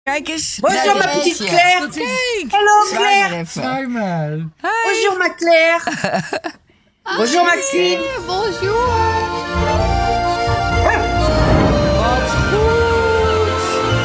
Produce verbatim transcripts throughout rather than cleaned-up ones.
Kijk eens. Bonjour, ma petite Claire. Kijk. Hello, Zwaai maar Claire. even. Zwaai maar. Bonjour, ma Claire. Bonjour, Maxime. Bonjour. Wat goed.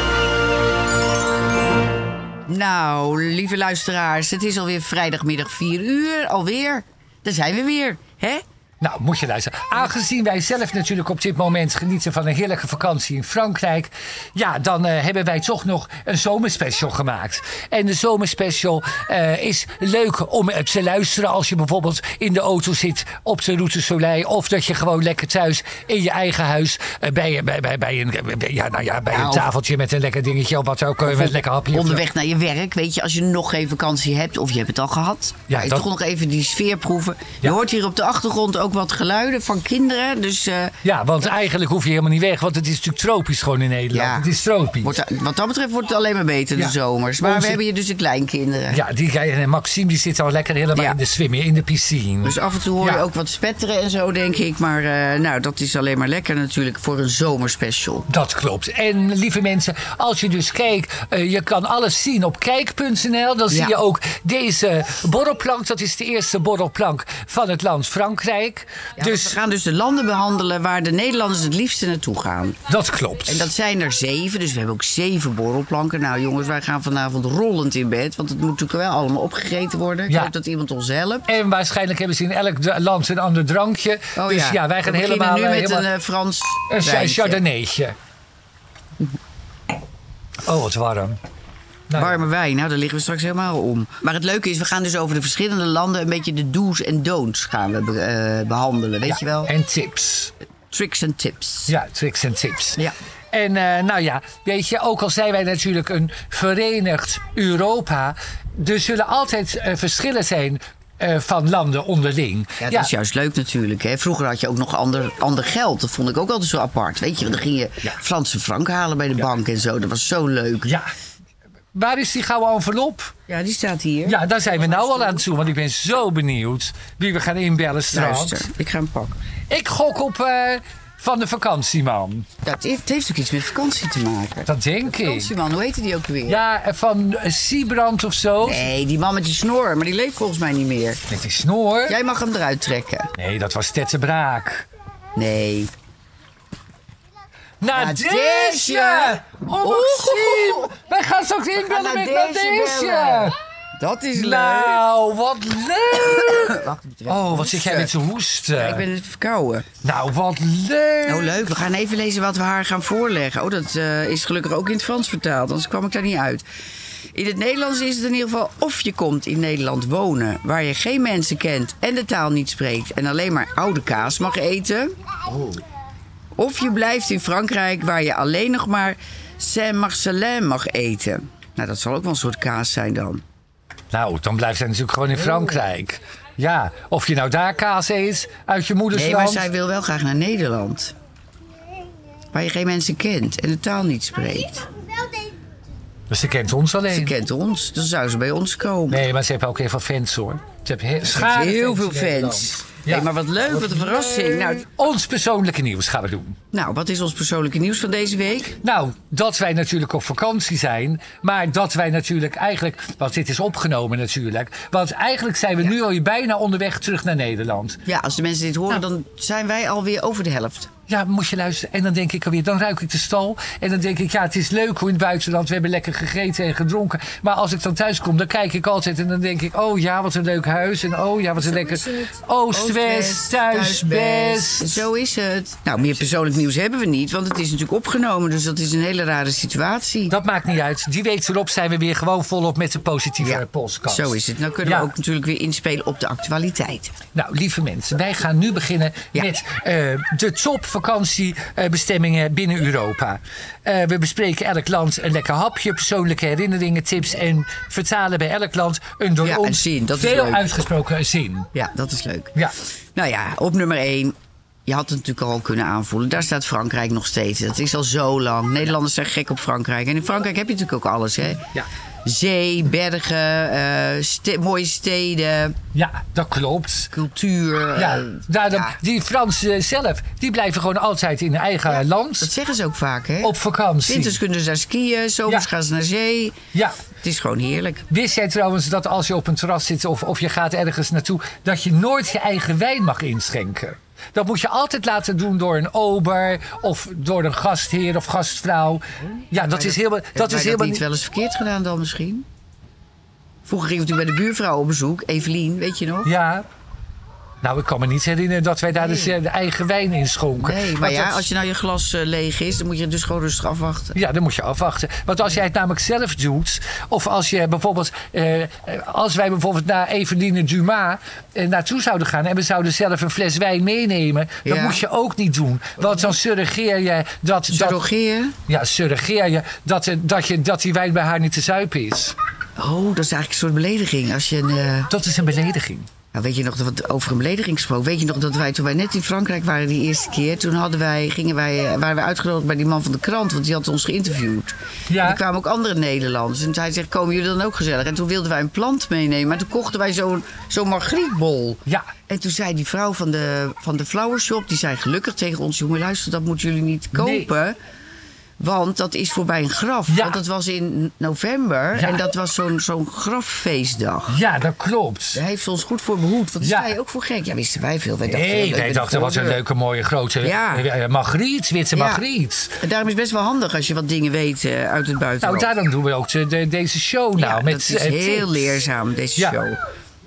Nou, lieve luisteraars, het is alweer vrijdagmiddag vier uur. Alweer. Daar zijn we weer, hè? Nou, moet je luisteren. Aangezien wij zelf natuurlijk op dit moment genieten van een heerlijke vakantie in Frankrijk, ja, dan uh, hebben wij toch nog een zomerspecial gemaakt. En de zomerspecial uh, is leuk om te luisteren als je bijvoorbeeld in de auto zit op de Route Soleil, of dat je gewoon lekker thuis in je eigen huis uh, bij, bij, bij, bij een, bij, ja, nou ja, bij Ja, een of- tafeltje met een lekker dingetje, of wat ook, uh, met een lekker hapje. Onderweg naar je werk, weet je, als je nog geen vakantie hebt, of je hebt het al gehad, Ja, ga je dat- toch nog even die sfeer proeven. Je Ja. hoort hier op de achtergrond ook wat geluiden van kinderen, dus uh, Ja, want eigenlijk hoef je helemaal niet weg, want het is natuurlijk tropisch gewoon in Nederland. Ja. Het is tropisch. wordt, wat dat betreft wordt het alleen maar beter Ja. de zomers. Maar Onze- we hebben hier dus de kleinkinderen. Ja, die en Maxime die zit al lekker helemaal Ja. in de zwemmen, in de piscine. Dus af en toe hoor je Ja. ook wat spetteren en zo, denk ik. Maar uh, nou, dat is alleen maar lekker natuurlijk voor een zomerspecial. Dat klopt. En lieve mensen, als je dus kijkt, uh, je kan alles zien op kijk punt n l. Dan Ja. zie je ook deze borrelplank. Dat is de eerste borrelplank van het land Frankrijk. Ja, dus we gaan dus de landen behandelen waar de Nederlanders het liefste naartoe gaan. dat klopt. En dat zijn er zeven, dus we hebben ook zeven borrelplanken. Nou jongens, wij gaan vanavond rollend in bed. Want het moet natuurlijk wel allemaal opgegeten worden. Ik Ja. hoop dat iemand ons helpt. En waarschijnlijk hebben ze in elk d- land een ander drankje. Oh dus ja, wij gaan we beginnen helemaal... nu uh, met helemaal een uh, Frans een cha- wijntje. chardonnaytje. Oh, wat warm. Nou, Warme wijn, nou daar liggen we straks helemaal om. Maar het leuke is, we gaan dus over de verschillende landen een beetje de do's en don'ts gaan we be- eh, behandelen, weet ja, je wel? En tips. Tricks en tips. Ja, tricks en tips. Ja. En eh, nou ja, weet je, ook al zijn wij natuurlijk een verenigd Europa, er zullen altijd eh, verschillen zijn eh, van landen onderling. Ja, dat is juist leuk natuurlijk. Hè? Vroeger had je ook nog ander, ander geld. Dat vond ik ook altijd zo apart. Weet je, want dan ging je Ja. Franse frank halen bij de bank en zo. Dat was zo leuk. Ja. Waar is die gouden envelop? Ja, die staat hier. Ja, daar zijn we nou al aan toe, want ik ben zo benieuwd wie we gaan inbellen straks. Luister, ik ga hem pakken. Ik gok op eh, van de vakantieman. Ja, het, heeft, het heeft ook iets met vakantie te maken. Dat denk ik. Vakantieman, hoe heette die ook weer? Ja, eh, van eh, Siebrand of zo. Nee, die man met die snor, maar die leeft volgens mij niet meer. Met die snor. Jij mag hem eruit trekken. Nee, dat was Tetse Braak. Nee. Nadeesje! Oh, Maxime! Wij gaan straks inbellen met Nadeesje! Dat is leuk. Nou, wat leuk! Wacht, ik moet Oh, wat zit jij met te hoesten? Ik ben het verkouden. Nou, wat leuk! Oh, leuk. We gaan even lezen wat we haar gaan voorleggen. Oh, dat eh, is gelukkig ook in het Frans vertaald, anders kwam ik daar niet uit. In het Nederlands is het in ieder geval of je komt in Nederland wonen, waar je geen mensen kent en de taal niet spreekt en alleen maar oude kaas mag eten. Of je blijft in Frankrijk, waar je alleen nog maar Saint-Marcelin mag eten. Nou, dat zal ook wel een soort kaas zijn dan. Nou, dan blijft zij natuurlijk gewoon in Frankrijk. Ja, of je nou daar kaas eet, uit je moeders Nee, maar land. zij wil wel graag naar Nederland. Waar je geen mensen kent en de taal niet spreekt. Dus ze kent ons alleen. Ze kent ons, dan zou ze bij ons komen. Nee, maar ze heeft ook heel veel fans, hoor. Ze heeft heel, Ze heeft heel veel in Nederland. fans. Ja. Nee, maar wat leuk, wat een verrassing. Nou, Ons persoonlijke nieuws gaan we doen. nou, wat is ons persoonlijke nieuws van deze week? Nou, dat wij natuurlijk op vakantie zijn. Maar dat wij natuurlijk eigenlijk... Want dit is opgenomen natuurlijk. Want eigenlijk zijn we nu al bijna onderweg terug naar Nederland. Ja, als de mensen dit horen, Nou. dan zijn wij alweer over de helft. Ja, moet je luisteren. En dan denk ik alweer, dan ruik ik de stal. En dan denk ik, ja, het is leuk hoe in het buitenland. We hebben lekker gegeten en gedronken. Maar als ik dan thuis kom, dan kijk ik altijd. En dan denk ik, oh ja, wat een leuk huis. En oh ja, wat een lekker... Oost-West, thuis-best. Zo is het. Nou, meer persoonlijk nieuws hebben we niet, want het is natuurlijk opgenomen. Dus dat is een hele rare situatie. Dat maakt niet uit. Die week erop zijn we weer gewoon volop met de positieve Ja, podcast. zo is het. Nou kunnen Ja. we ook natuurlijk weer inspelen op de actualiteit. Nou, lieve mensen, wij gaan nu beginnen Ja. met uh, de topvakantiebestemmingen binnen Europa. Uh, we bespreken elk land een lekker hapje, persoonlijke herinneringen, tips en vertalen bij elk land een door Ja, een ons zin, dat is veel leuk. uitgesproken zin. Ja, dat is leuk. Ja. Nou ja, op nummer één. je had het natuurlijk al kunnen aanvoelen. Daar staat Frankrijk nog steeds. Dat is al zo lang. Nederlanders zijn gek op Frankrijk. En in Frankrijk heb je natuurlijk ook alles, hè? Ja. Zee, bergen, uh, ste- mooie steden. Ja, dat klopt. Cultuur. Ja, uh, daar de, ja. die Fransen zelf, die blijven gewoon altijd in hun eigen Ja, land. Dat zeggen ze ook vaak, hè? Op vakantie. Winters kunnen ze daar skiën, zomers Ja. gaan ze naar zee. Ja. Het is gewoon heerlijk. Wist jij trouwens dat als je op een terras zit of, of je gaat ergens naartoe, dat je nooit je eigen wijn mag inschenken? Dat moet je altijd laten doen door een ober of door een gastheer of gastvrouw. Ja, dat is helemaal. Dat is helemaal niet wel eens verkeerd gedaan dan misschien? Vroeger gingen we natuurlijk bij de buurvrouw op bezoek, Evelien, weet je nog? Ja. Nou, ik kan me niet herinneren dat wij daar Nee. de, de eigen wijn in schonken. Nee, maar Want ja, dat- als je nou je glas uh, leeg is, dan moet je dus gewoon rustig afwachten. Ja, dan moet je afwachten. Want als jij het namelijk zelf doet, of als je bijvoorbeeld, eh, als wij bijvoorbeeld naar Eveline Dumas eh, naartoe zouden gaan en we zouden zelf een fles wijn meenemen, dat Ja. moet je ook niet doen. Want dan surrogeer je dat. dat Surrogeren? ja, surrogeer je dat, eh, dat je dat die wijn bij haar niet te zuipen is. Oh, dat is eigenlijk een soort belediging. Als je een, uh... Dat is een belediging. Nou, weet je nog, dat, over een belediging gesproken. Weet je nog dat wij, toen wij net in Frankrijk waren die eerste keer... toen hadden wij, gingen wij, uh, waren wij uitgenodigd bij die man van de krant... want die had ons geïnterviewd. Ja. Er kwamen ook andere Nederlanders. En hij zegt, komen jullie dan ook gezellig? En toen wilden wij een plant meenemen. Maar toen kochten wij zo'n zo'n margrietbol. Ja. En toen zei die vrouw van de, van de flower shop... die zei gelukkig tegen ons... jongen, luister, dat moeten jullie niet kopen... Nee. Want dat is voorbij een graf. Ja. Want dat was in november. Ja. En dat was zo'n zo'n grafeestdag. Ja, dat klopt. Daar heeft ze ons goed voor behoed. Want Ja. sta je ook voor gek. Ja, wisten wij veel. Wij dachten, Nee, leuk wij met dachten, de wat een voordeur. leuke, mooie, grote Ja. eh, Margriet, Zwitser Ja. Margriet. En daarom is het best wel handig als je wat dingen weet eh, uit het Nou, buitenland. daarom doen we ook de, de- deze show nou. ja, met, dat is eh, heel tips. leerzaam, deze Ja. show.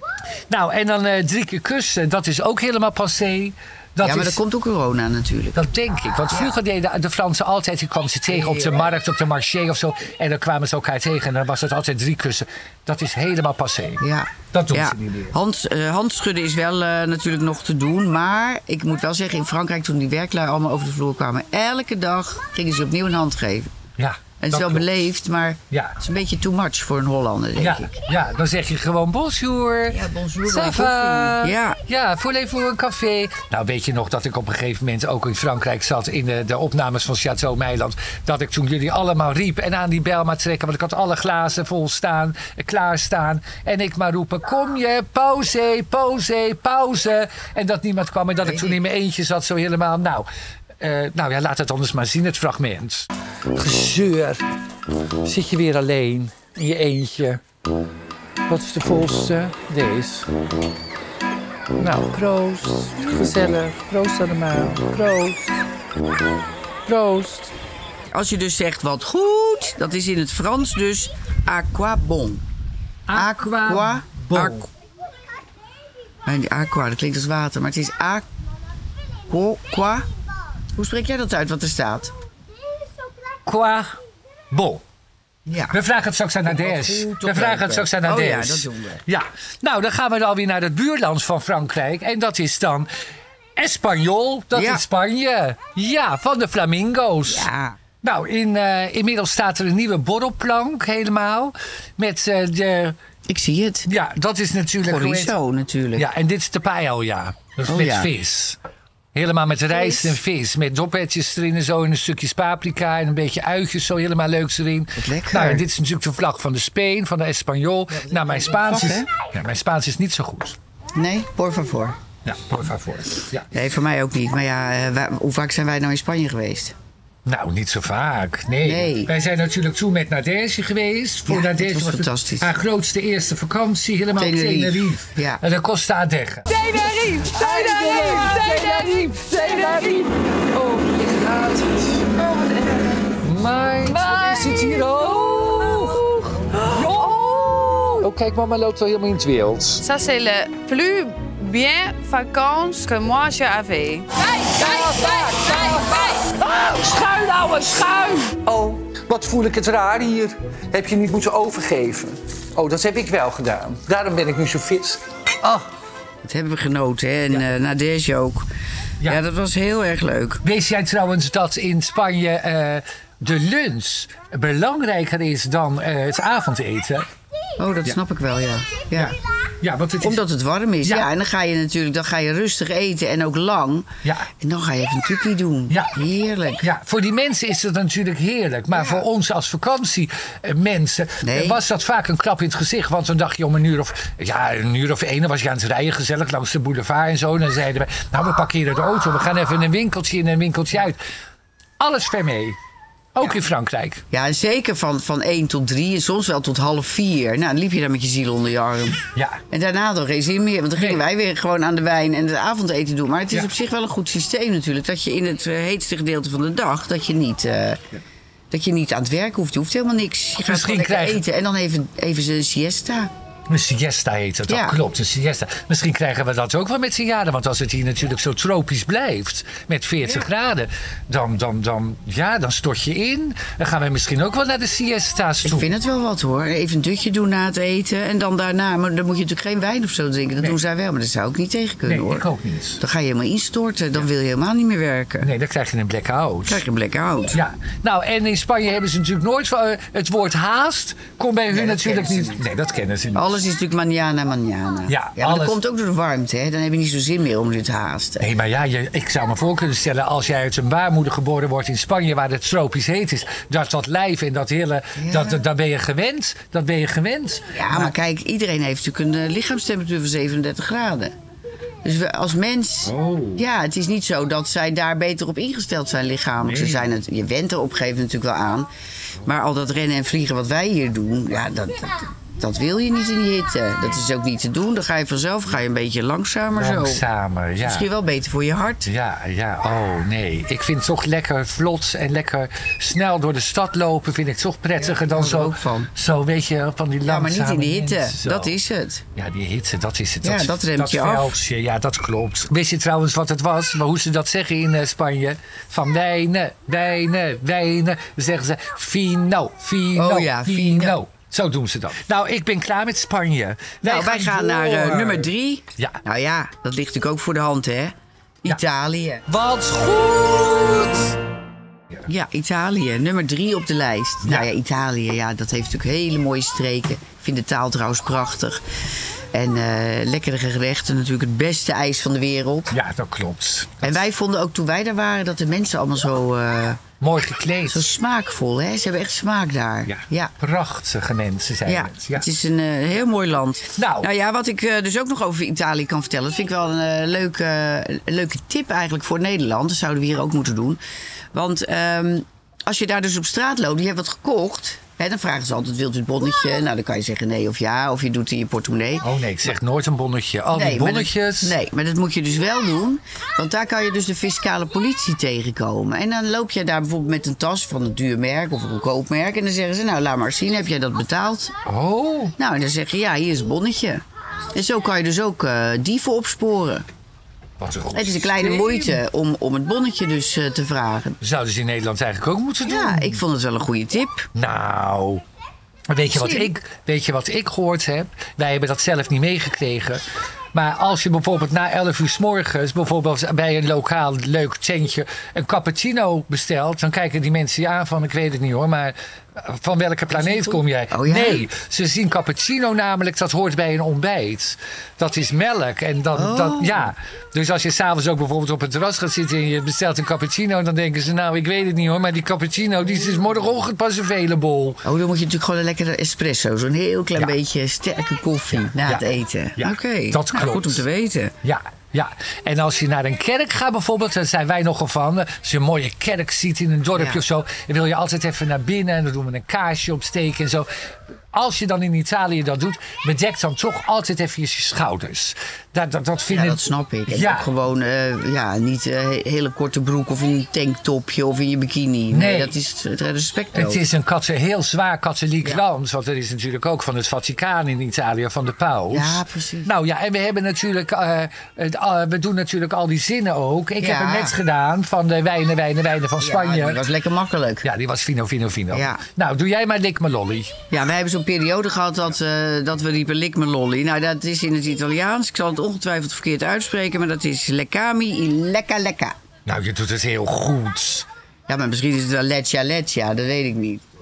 Nou, en dan eh, drie keer kussen, dat is ook helemaal passé. Dat ja, maar is, dat komt ook corona natuurlijk. Dat denk ik. Want vroeger deden de Fransen altijd, die kwamen ze tegen op de markt, op de marché of zo. En dan kwamen ze elkaar tegen en dan was het altijd drie kussen. Dat is helemaal passé. Ja. Dat doen ja. ze niet meer. Hand, eh, handschudden is wel eh, natuurlijk nog te doen. Maar ik moet wel zeggen, in Frankrijk toen die werklui allemaal over de vloer kwamen... elke dag gingen ze opnieuw een hand geven. Ja, En het is dat wel klopt. beleefd, maar Ja. het is een beetje too much voor een Hollander, denk Ja, ik. ja, dan zeg je gewoon bonjour. Ja, bonjour, Ça bon va? koffie. Ja. Ja, voulez voor een café. Nou, weet je nog dat ik op een gegeven moment ook in Frankrijk zat... in de, de opnames van Château Meiland. Dat ik toen jullie allemaal riep en aan die bel maar trekken... want ik had alle glazen vol staan, eh, klaarstaan. En ik maar roepen, kom je, pauze, pauze, pauze. En dat niemand kwam en dat ik toen in mijn eentje zat zo helemaal... Nou, eh, nou ja, laat het anders maar zien, het fragment. Gezeur. Zit je weer alleen in je eentje. Wat is de volste? Deze. Nou, proost. Gezellig. Proost allemaal. Proost. Proost. Als je dus zegt wat goed, dat is in het Frans dus à quoi bon. Aqua bon. aqu- Nee, die aqua, dat klinkt als water, maar het is à quoi, quoi. Hoe spreek jij dat uit wat er staat? Qua bon. Ja. We vragen het straks aan Nadege. goed We vragen het opletten. straks aan Nadege. Oh ja, dat doen we. Ja. Nou, dan gaan we dan weer naar het buurland van Frankrijk. En dat is dan Espanyol. Dat Ja. is Spanje. Ja, van de Flamingo's. Ja. Nou, in, eh, inmiddels staat er een nieuwe borrelplank helemaal. Met eh, de... Ik zie het. Ja, dat is natuurlijk... hoe heet- Chorizo natuurlijk. Ja, en dit is de paella. Dat is Oh, met ja. vis. Helemaal met rijst en vis. Met dopetjes erin en zo. En een stukje paprika en een beetje uitjes zo helemaal leuks erin. Wat lekker. Nou, en dit is natuurlijk de vlag van de Spain, van de Espanyol. Nou, mijn Spaans, vlag, is, ja, mijn Spaans is niet zo goed. Nee, por favor. Ja, por favor. Ja. Nee, voor mij ook niet. Maar ja, eh, wij- hoe vaak zijn wij nou in Spanje geweest? Nou, niet zo vaak. Nee. Nee. Wij zijn natuurlijk toen met Nadege geweest. Voor Ja, dat Nadege was het fantastisch. haar grootste eerste vakantie. Helemaal op Tenerife. Tenerife. Ja. En dat kostte haar deggen. Tenerife, Tenerife, Tenerife, Tenerife. Oh, hier gaat het. Oh, wat erg. Meid, wat is het hier hoog? Oh, kijk, mama loopt wel helemaal in het wild. Ça, c'est le plus bien vacances que moi j'ai avait. Schuin, ouwe, schuin! Oh, wat voel ik het raar hier. Heb je niet moeten overgeven? Oh, dat heb ik wel gedaan. Daarom ben ik nu zo fit. Oh, Dat hebben we genoten, hè? En ja. uh, Nadege ook. Ja. Ja. dat was heel erg leuk. wist jij trouwens dat in Spanje eh, de lunch belangrijker is dan eh, het avondeten? Oh, dat Ja. snap ik wel, ja. Ja. Ja, want het is... Omdat het warm is. Ja. Ja. en dan ga je natuurlijk dan ga je rustig eten en ook lang. Ja. En dan ga je even een tukkie doen. Ja. Heerlijk. Ja, voor die mensen is het natuurlijk heerlijk. Maar voor ons als vakantiemensen Nee. was dat vaak een klap in het gezicht. Want dan dacht je om een uur of, ja, een uur of één, dan was je aan het rijden gezellig langs de boulevard en zo. En dan zeiden we, nou we parkeren de auto, we gaan even een winkeltje in en een winkeltje uit. Alles ver mee. Ook in Frankrijk. Ja, en zeker van, van één tot drie en soms wel tot half vier. Nou, dan liep je daar met je ziel onder je arm. Ja. En daarna dan geen zin meer. Want dan gingen Nee. wij weer gewoon aan de wijn en het avondeten doen. Maar het is Ja. op zich wel een goed systeem natuurlijk. Dat je in het eh, heetste gedeelte van de dag... dat je niet, eh, dat je niet aan het werk hoeft. Je hoeft helemaal niks. Je gaat Misschien gewoon lekker krijgen- eten. En dan even, even een siesta. Een siesta heet het, dat Ja. klopt, een siesta. Misschien krijgen we dat ook wel met z'n jaren. Want als het hier natuurlijk zo tropisch blijft, met veertig graden... Dan, dan, dan, ja, dan stort je in. Dan gaan we misschien ook wel naar de siesta's Ik toe. vind het wel wat hoor. Even een dutje doen na het eten. En dan daarna... Maar dan moet je natuurlijk geen wijn of zo drinken. Dat Nee. doen zij wel. Maar dat zou ik niet tegen kunnen Nee, hoor. ik ook niet. Dan ga je helemaal instorten. Dan wil je helemaal niet meer werken. Nee, dan krijg je een blackout. Dan krijg je een blackout. Ja, nou en in Spanje hebben ze natuurlijk nooit van, eh, het woord haast. Komt bij hun dat natuurlijk kennen ze niet. Nee, dat kennen ze niet. Alles is natuurlijk manjana, manjana. Ja, maar alles. dat komt ook door de warmte. Hè? Dan heb je niet zo zin meer om dit te haasten. Nee, maar ja, je, ik zou me voor kunnen stellen, als jij uit een baarmoeder geboren wordt in Spanje, waar het tropisch heet is, dat dat lijf en dat hele, Ja. dat, dat, dat ben je gewend. Dat ben je gewend. Ja, maar kijk, iedereen heeft natuurlijk een eh, lichaamstemperatuur van zevenendertig graden. Dus we, als mens... Oh. Ja, het is niet zo dat zij daar beter op ingesteld zijn lichamelijk. Ze Nee. zijn het, je went er op een gegeven moment natuurlijk wel aan. Maar al dat rennen en vliegen wat wij hier doen... Ja, dat, dat, dat wil je niet in die hitte. Dat is ook niet te doen. Dan ga je vanzelf ga je een beetje langzamer zo. Langzamer, ja. Misschien wel beter voor je hart. Ja, ja, oh nee. Ik vind het toch lekker vlot en lekker snel door de stad lopen. Vind ik toch prettiger dan hou er zo. ook van. Zo, weet je, van die Ja, maar langzame niet in de hitte. mensen, zo. Dat is het. Ja, die hitte, dat is het. Ja, dat remt je af. veldje, ja, dat klopt. Wist je trouwens wat het was? Maar hoe ze dat zeggen in eh, Spanje? Van wijnen, wijnen, wijnen. Dan zeggen ze fino, fino, Oh ja, fino. Zo doen ze dat. Nou, ik ben klaar met Spanje. Nou, wij gaan naar eh, door. nummer drie. Ja. Nou ja, dat ligt natuurlijk ook voor de hand, hè? Italië. Wat goed! Ja, Italië. Nummer drie op de lijst. Ja. Nou ja, Italië, ja, dat heeft natuurlijk hele mooie streken. Ik vind de taal trouwens prachtig. En eh, lekkere gerechten, natuurlijk het beste ijs van de wereld. Ja, dat klopt. En wij vonden ook toen wij daar waren dat de mensen allemaal zo, eh, Mooi gekleed. zo smaakvol, hè? Ze hebben echt smaak daar. Ja, ja. prachtige mensen zijn Ja, het. Ja. het is een eh, heel mooi land. Nou. ja, wat ik eh, dus ook nog over Italië kan vertellen... dat vind ik wel een, eh, leuke, een leuke tip eigenlijk voor Nederland. Dat zouden we hier ook moeten doen. Want ehm, als je daar dus op straat loopt, je hebt wat gekocht... Hè, dan vragen ze altijd, wilt u het bonnetje? Nou, dan kan je zeggen nee of ja, of je doet het in je portemonnee. Oh nee, ik zeg nooit een bonnetje. Al die maar dat- bonnetjes. nee, maar dat moet je dus wel doen. Want daar kan je dus de fiscale politie tegenkomen. En dan loop je daar bijvoorbeeld met een tas van een duur merk of een goedkoop merk. En dan zeggen ze, nou laat maar zien, heb jij dat betaald? Oh, Nou, en dan zeg je, ja, hier is het bonnetje. En zo kan je dus ook eh, dieven opsporen. wat een goed Het is een kleine systeem. moeite om, om het bonnetje dus eh, te vragen. Zouden ze in Nederland eigenlijk ook moeten doen? Ja, ik vond het wel een goede tip. Nou, weet je, wat Slim. ik, weet je wat ik gehoord heb? Wij hebben dat zelf niet meegekregen. Maar als je bijvoorbeeld na elf uur 's morgens... bijvoorbeeld bij een lokaal leuk tentje een cappuccino bestelt... dan kijken die mensen je aan van, ik weet het niet hoor... maar van welke planeet kom jij? Oh ja? Nee, ze zien cappuccino namelijk, dat hoort bij een ontbijt. Dat is melk. En dan, Oh. dat, ja. Dus als je s'avonds ook bijvoorbeeld op het terras gaat zitten... en je bestelt een cappuccino, dan denken ze... nou, ik weet het niet hoor, maar die cappuccino die is morgenochtend pas available. Oh, dan moet je natuurlijk gewoon een lekkere espresso. Zo'n heel klein Ja. beetje sterke koffie na Ja. het eten. Ja, Oké, dat nou, klopt. goed om te weten. Ja, ja. En als je naar een kerk gaat bijvoorbeeld, daar zijn wij nogal van. Als je een mooie kerk ziet in een dorpje Ja. of zo, dan wil je altijd even naar binnen en dan doen we een kaarsje opsteken en zo. Als je dan in Italië dat doet, bedek dan toch altijd even je schouders. Dat, dat, dat vind Ja, ik. dat snap ik. En Ja. ook gewoon, eh, ja, niet een hele korte broek of in een tanktopje of in je bikini. Nee, Nee. dat is het respect Het is een katse, heel zwaar katholiek Ja. land. Want er is natuurlijk ook van het Vaticaan in Italië, van de paus. Ja, precies. Nou ja, en we hebben natuurlijk, eh, het, eh, we doen natuurlijk al die zinnen ook. Ik Ja. heb het net gedaan van de wijnen, wijnen, wijnen van Spanje. Ja, dat was lekker makkelijk. Ja, die was fino, fino, fino. Ja. Nou, doe jij maar lik me lolly. Ja, wij hebben zo'n periode gehad dat, eh, dat we riepen lik me lolly. Nou, dat is in het Italiaans. Ik zal het ongetwijfeld verkeerd uitspreken, maar dat is leccami in lecca lecca. Nou, je doet het heel goed. Ja, maar misschien is het wel leccia leccia, dat weet ik niet.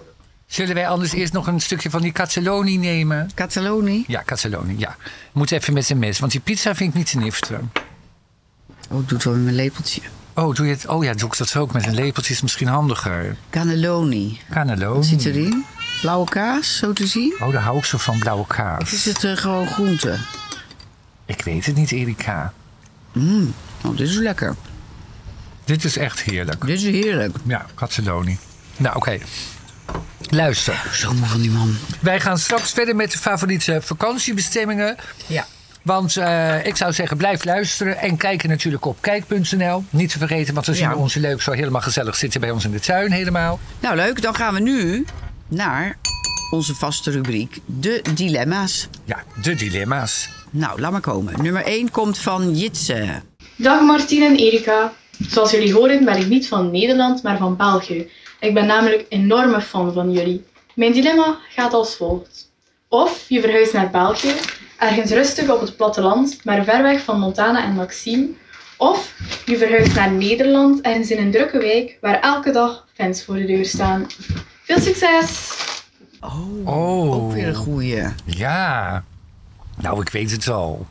Zullen wij anders eerst nog een stukje van die cannelloni nemen? Cataloni? Ja, cannelloni, ja. Moet even met zijn mes, want die pizza vind ik niet te nifteren. Oh, ik doe het wel met mijn lepeltje. Oh, doe je het? Oh ja, doe ik dat ook met een lepeltje, is misschien handiger. Cannelloni. Cannelloni. Wat zit erin? Blauwe kaas, zo te zien? Oh, daar hou ik zo van, blauwe kaas. Of is het uh, gewoon groente? Ik weet het niet, Erika. Mm, oh, dit is lekker. Dit is echt heerlijk. Dit is heerlijk. Ja, cannelloni. Nou, oké. Okay. Luister. Zo moe van die man. Wij gaan straks verder met de favoriete vakantiebestemmingen. Ja. Want uh, ik zou zeggen, blijf luisteren. En kijken natuurlijk op kijk punt n l. Niet te vergeten, want dan zien Ja. we onze leuk zo helemaal gezellig zitten bij ons in de tuin helemaal. Nou, leuk. Dan gaan we nu naar onze vaste rubriek, de dilemma's. Ja, de dilemma's. Nou, laat maar komen. Nummer één komt van Jitse. Dag Martien en Erika. Zoals jullie horen ben ik niet van Nederland, maar van België. Ik ben namelijk een enorme fan van jullie. Mijn dilemma gaat als volgt. Of je verhuist naar België, ergens rustig op het platteland, maar ver weg van Montana en Maxime. Of je verhuist naar Nederland, ergens in een drukke wijk, waar elke dag fans voor de deur staan. Veel succes! Oh, Oh. ook weer een goeie. Ja. Nou, ik weet het al.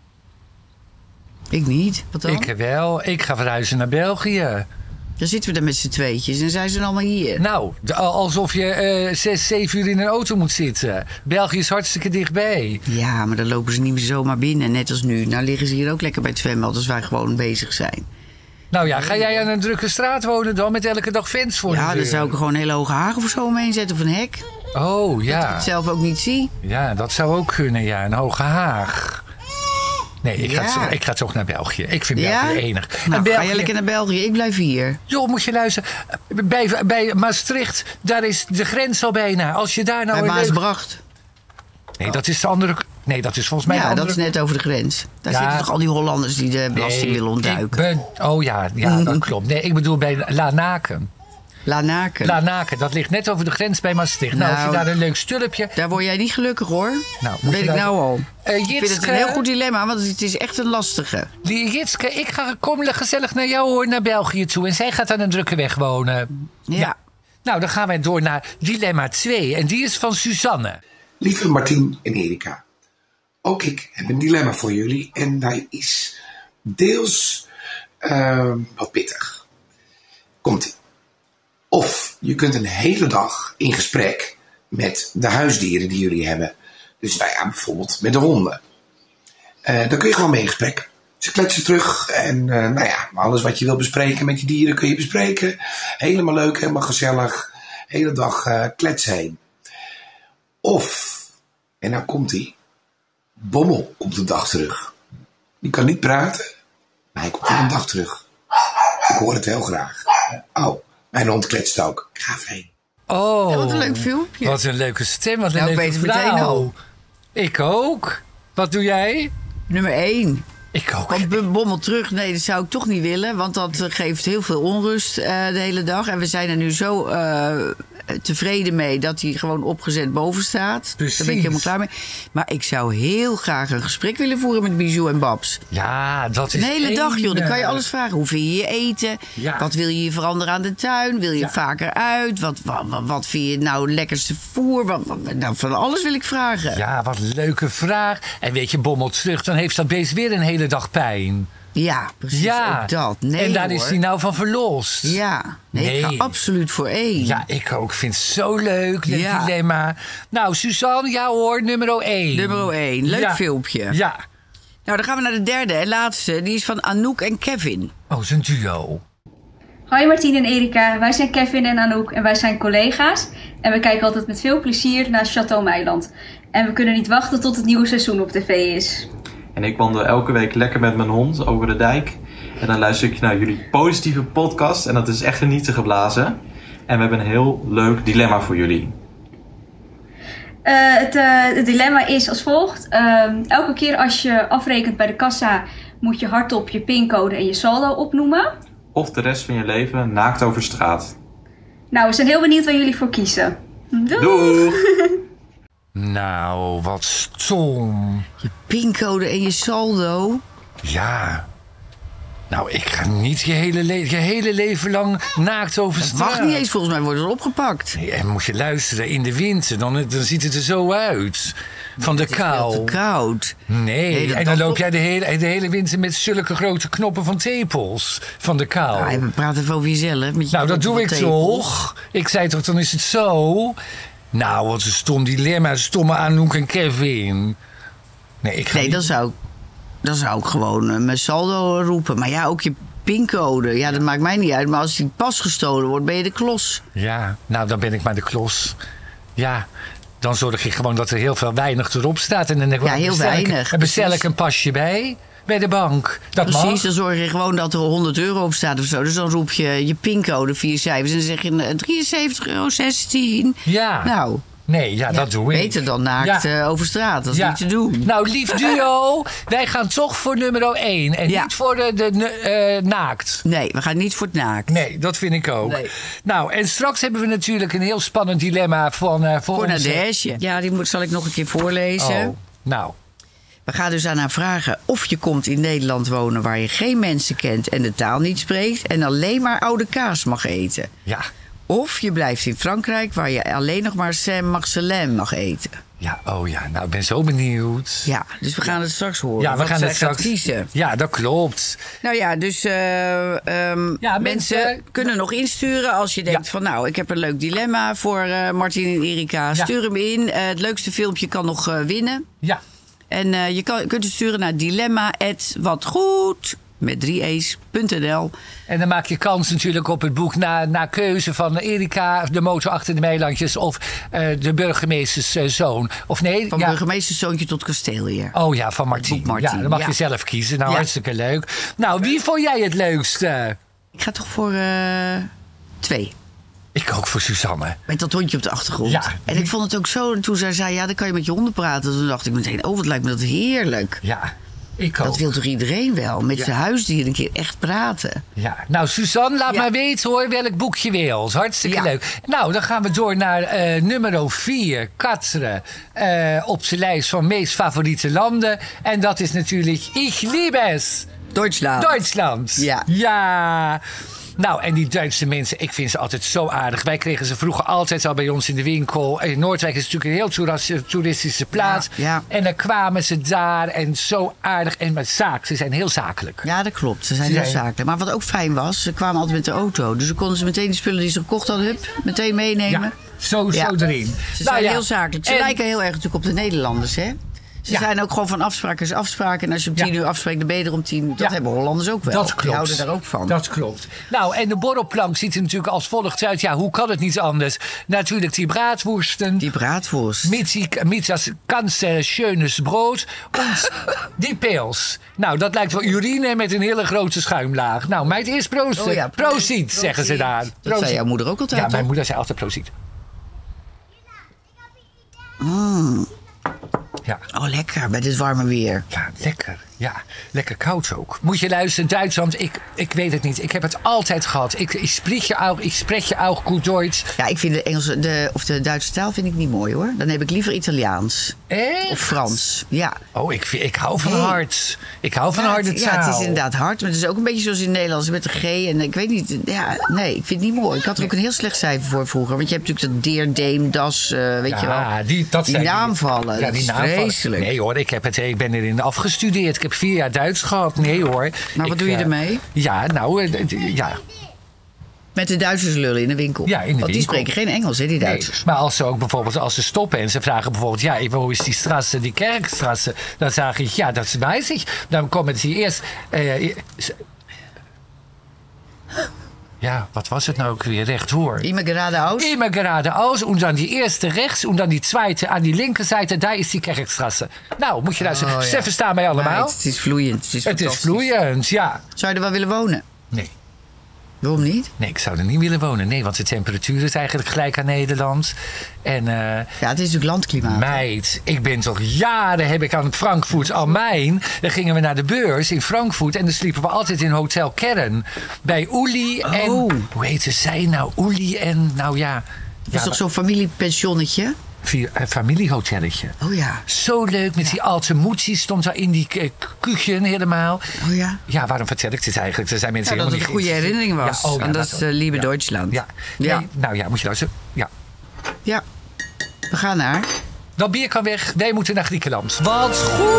Ik niet. Wat dan? Ik wel. Ik ga verhuizen naar België. Dan zitten we er met z'n tweetjes en zijn ze dan allemaal hier. Nou, de- alsof je eh, zes, zeven uur in een auto moet zitten. België is hartstikke dichtbij. Ja, maar dan lopen ze niet meer zomaar binnen, net als nu. Nou liggen ze hier ook lekker bij het zwembad als wij gewoon bezig zijn. Nou ja, ga jij aan een drukke straat wonen dan met elke dag fans voor Ja, de dan deur? zou ik er gewoon hele hoge hagen of zo omheen zetten of een hek. Oh, Dat ik ja. het zelf ook niet zie. Ja, dat zou ook kunnen, ja. Een hoge haag. Nee, ik, Ja. ga, ik ga toch naar België. Ik vind Ja? België enig. Nou, En ga België- je lekker naar België, ik blijf hier. Joh, moet je luisteren. Bij, bij Maastricht, daar is de grens al bijna. Als je daar nou Bij een leuk- Maasbracht. Nee, dat is de andere... Nee, dat is volgens mij de Ja, andere... dat is net over de grens. Daar Ja. zitten toch al die Hollanders die de belasting Nee, willen ontduiken. Ik ben... Oh ja, ja, dat klopt. Nee, ik bedoel bij Lanaken. Lanaken. Lanaken, dat ligt net over de grens bij Maastricht. Nou, als je Nou, daar een leuk stulpje... Daar word jij niet gelukkig hoor. Nou, dat moet weet je ik nou- nou al. Eh, Ik vind het Jitske, een heel goed dilemma, want het is echt een lastige. Die Jitske, ik ga komelijk gezellig naar jou hoor, naar België toe. En zij gaat aan een drukke weg wonen. Ja. Nou, dan gaan wij door naar dilemma twee. En die is van Suzanne. Lieve Martien en Erika, ook ik heb een dilemma voor jullie en hij is deels uh, wat pittig. Komt-ie. Of je kunt een hele dag in gesprek met de huisdieren die jullie hebben. Dus nou ja, bijvoorbeeld met de honden. Uh, dan kun je gewoon mee in gesprek. Ze kletsen terug en uh, nou ja, alles wat je wil bespreken met die dieren kun je bespreken. Helemaal leuk, helemaal gezellig. Hele dag uh, kletsen heen. Of, en nou komt hij, Bommel komt een dag terug. Die kan niet praten, maar hij komt weer een dag terug. Ik hoor het heel graag. Oh, mijn hond kletst ook. Ik ga even heen. Oh, Ja, wat een leuk filmpje. Wat een leuke stem, wat een Nou, ik leuke weet het meteen vrouw. al. Ik ook. Wat doe jij? Nummer één. Ik ook. Want B- Bommel terug, nee, dat zou ik toch niet willen. Want dat eh, geeft heel veel onrust eh, de hele dag. En we zijn er nu zo eh, tevreden mee dat hij gewoon opgezet boven staat. Precies. Daar ben ik helemaal klaar mee. Maar ik zou heel graag een gesprek willen voeren met Bijou en Babs. Ja, dat is Een hele dag, joh. Dan kan je enig. alles vragen. Hoe vind je je eten? Ja. Wat wil je hier veranderen aan de tuin? Wil je Ja. vaker uit? Wat, wat, wat, wat vind je nou het lekkerste voer? Wat, wat- nou, van alles wil ik vragen. Ja, wat een leuke vraag. En weet je, Bommel terug, dan heeft dat beest weer een hele dag pijn. Ja, precies. Ja, Ook dat. Nee, en daar is hoor. hij nou van verlost. Ja, nee, ik Nee. ga absoluut voor één. Ja, ik ook. Vind het zo leuk, dit Ja. dilemma. Nou, Suzanne, ja hoor, nummer één. Nummer één. Leuk Ja. filmpje. Ja. Nou, dan gaan we naar de derde en laatste. Die is van Anouk en Kevin. Oh, zijn duo. Hoi Martien en Erika, wij zijn Kevin en Anouk en wij zijn collega's. En we kijken altijd met veel plezier naar Château Meiland. En we kunnen niet wachten tot het nieuwe seizoen op tv is. En ik wandel elke week lekker met mijn hond over de dijk. En dan luister ik naar jullie positieve podcast. En dat is echt genieten geblazen. En we hebben een heel leuk dilemma voor jullie. Uh, het, uh, het dilemma is als volgt. Uh, elke keer als je afrekent bij de kassa moet je hardop je pincode en je saldo opnoemen. Of de rest van je leven naakt over straat. Nou, we zijn heel benieuwd waar jullie voor kiezen. Doei! Doeg! Nou, wat stom. Je pincode en je saldo. Ja. Nou, ik ga niet je hele, le- je hele leven lang naakt over Dat straat. mag niet eens, volgens mij wordt er opgepakt. Nee, en moet je luisteren, in de winter, dan, dan ziet het er zo uit. Van de Het is veel kou. te koud. Nee, Nee, dat- en dan dat- loop jij de hele, de hele winter met zulke grote knoppen van tepels. Van de kou. Ja, we praten even over jezelf. Met je Nou, dat doe ik tepels. toch. Ik zei toch, dan is het zo. Nou, wat een stom dilemma. Stomme Anouk en Kevin. Nee, ik ga Nee, niet- dan zou, ik- dan zou ik gewoon eh, mijn saldo roepen. Maar ja, ook je pincode. Ja, dat maakt mij niet uit. Maar als die pas gestolen wordt, ben je de klos. Ja, nou, dan ben ik maar de klos. Ja, dan zorg ik gewoon dat er heel veel weinig erop staat. En dan denk ik, Ja, heel bestel ik- weinig, En bestel precies. ik een pasje bij, bij de bank. Dat Precies, mag. dan zorg je gewoon dat er honderd euro op staat of zo. Dus dan roep je je pincode, vier cijfers. En dan zeg je eh, drieënzeventig euro zestien. Ja. Nou, Nee, ja, dat doe ik. beter dan naakt Ja. eh, over straat. Dat is Ja. niet te doen. Nou, lief duo, wij gaan toch voor nummer één. En Ja. niet voor de, de, de, eh, naakt. Nee, we gaan niet voor het naakt. Nee, dat vind ik ook. Nee. Nou, en straks hebben we natuurlijk een heel spannend dilemma van, uh, voor Voor onze... Nadege. Ja, die moet, zal ik nog een keer voorlezen. Oh, nou, We gaan dus aan haar vragen of je komt in Nederland wonen waar je geen mensen kent en de taal niet spreekt en alleen maar oude kaas mag eten. ja. Of je blijft in Frankrijk waar je alleen nog maar Saint-Marcelin mag eten. Ja, oh ja, nou, ik ben zo benieuwd. Ja, dus we gaan het straks horen. Ja, we wat gaan zij het gaat straks kiezen. Ja, dat klopt. Nou ja, dus eh, ehm, Ja, mensen, mensen- kunnen nog insturen als je denkt Ja. van nou, ik heb een leuk dilemma voor eh Martin en Erika. Ja. Stuur hem in. Eh, het leukste filmpje kan nog eh, winnen. Ja, En eh, je kan, kunt het sturen naar dilemma at watgoed met drie e's punt n l. en dan maak je kans natuurlijk op het boek na, na keuze van Erika, de motor achter de Meilandjes of eh, de burgemeesters eh, zoon. Of nee, Van ja. burgemeesterzoontje tot kasteelheer. Oh ja, van Martien. boek Martien, Ja, dan mag ja. je zelf kiezen. Nou, Ja. hartstikke leuk. Nou, wie vond jij het leukste? Ik ga toch voor eh, twee. Ik ook voor Suzanne. Met dat hondje op de achtergrond. Ja. En ik vond het ook zo. En toen zij zei, ja, dan kan je met je honden praten. Toen dacht ik meteen, oh, wat lijkt me dat heerlijk. Ja, ik ook. Dat wil toch iedereen wel? Met Ja. zijn huisdier een keer echt praten. Ja, nou Suzanne, laat Ja. maar weten hoor welk boek je wilt. Hartstikke Ja. leuk. Nou, dan gaan we door naar eh nummer vier, Katre, eh, op zijn lijst van meest favoriete landen. En dat is natuurlijk Ich liebe es, Duitsland. Duitsland. Ja. Ja. Nou, en die Duitse mensen, ik vind ze altijd zo aardig. Wij kregen ze vroeger altijd al bij ons in de winkel. In Noordwijk is natuurlijk een heel toeras- toeristische plaats. Ja, ja. En dan kwamen ze daar en zo aardig. En met zaak, ze zijn heel zakelijk. Ja, dat klopt. Ze zijn Ze heel zijn- zakelijk. Maar wat ook fijn was, ze kwamen altijd met de auto. Dus dan konden ze meteen de spullen die ze gekocht hadden, hup, meteen meenemen. Ja, zo, Ja. zo erin. Ze Nou zijn ja, heel zakelijk. Ze en- lijken heel erg natuurlijk op de Nederlanders, hè? Ze Ja. zijn ook gewoon van afspraken is afspraken. En als je om Ja. tien uur afspreekt, dan ben je er om tien uur. Dat Ja. hebben Hollanders ook wel. Dat Die klopt. houden daar ook van. Dat klopt. Nou, en de borrelplank ziet er natuurlijk als volgt uit. Ja, hoe kan het niet anders? Natuurlijk die braadworsten. Die braadworst. Mit, die, mit das ganze schönes brood. En die pils. Nou, dat lijkt wel urine met een hele grote schuimlaag. Nou, meid, eerst proosten. Oh ja, Proziet, zeggen ze daar. Dat Proziet. zei jouw moeder ook altijd, Ja, mijn toch? moeder zei altijd proziet. Ja. Oh, lekker, bij dit warme weer. Ja, lekker. Ja, lekker koud ook. Moet je luisteren, Duitsland, ik, ik weet het niet. Ik heb het altijd gehad. Ik, ik spreek je ook, ik spreek je ook goed Duits. Ja, ik vind de Engelse de, of de Duitse taal vind ik niet mooi, hoor. Dan heb ik liever Italiaans. Echt? Of Frans, ja. Oh, ik, vind- ik hou van Nee. hard. Ik hou van Ja, harde het, taal. ja, het is inderdaad hard. Maar het is ook een beetje zoals in het Nederlands met de G. En ik weet niet, ja, nee, ik vind het niet mooi. Ik had er ook een heel slecht cijfer voor vroeger. Want je hebt natuurlijk dat deer, deem, das, eh, weet je wel. Ja, die, dat die zijn naamvallen, Ja, dat die is naamvallen. vreselijk. Nee hoor, ik, heb het, ik ben erin afgestudeerd. Ik heb vier jaar Duits gehad. Nee hoor. Maar wat Ik, doe je eh, ermee? Ja, nou, eh, d- ja. Met de Duitsers lullen in de winkel. Ja, in de Want die winkel. spreken geen Engels, hè, die Nee, Duitsers. maar als ze ook bijvoorbeeld, als ze stoppen en ze vragen bijvoorbeeld, ja, hoe is die strasse, die kerkstrasse? Dan zeg ik, ja, dat weet ik. Dan komen ze eerst. eh, ze- ja, wat was het nou ook weer? Rechtdoor. Immer geradeaus. Immer geradeaus en dan die eerste rechts en dan die tweede aan die linkerzijde, daar is die kerkstrasse. Nou, moet je luisteren. Oh, ja. Ze verstaan mij allemaal. Meid, het is vloeiend. Het is, Het is fantastisch. vloeiend, ja. Zou je er wel willen wonen? Nee. Waarom niet? Nee, ik zou er niet willen wonen. Nee, want de temperatuur is eigenlijk gelijk aan Nederland. En eh, Ja, het is natuurlijk landklimaat. meid, ik ben toch jaren heb ik aan het Frankfurt am Main. Dan gingen we naar de beurs in Frankfurt en dan sliepen we altijd in Hotel Kern. Bij Uli en... Oh. Hoe heette zij nou? Uli en... Nou ja... Dat ja, is toch zo'n familiepensionnetje? Vier, een familiehotelletje. Oh ja. Zo leuk, met die alte moetsie stond daar in die uh, kuchen helemaal. Oh ja. Ja, waarom vertel ik dit eigenlijk? Er zijn mensen Ja, dat het een helemaal goede niet herinnering was. Ja, oh, ja, en dat is uh, Liebe ja. Duitsland. Ja. Ja. Nee, nou ja, moet je luisteren. Ja. Ja. We gaan naar... Dat bier kan weg. Wij moeten naar Griekenland. Wat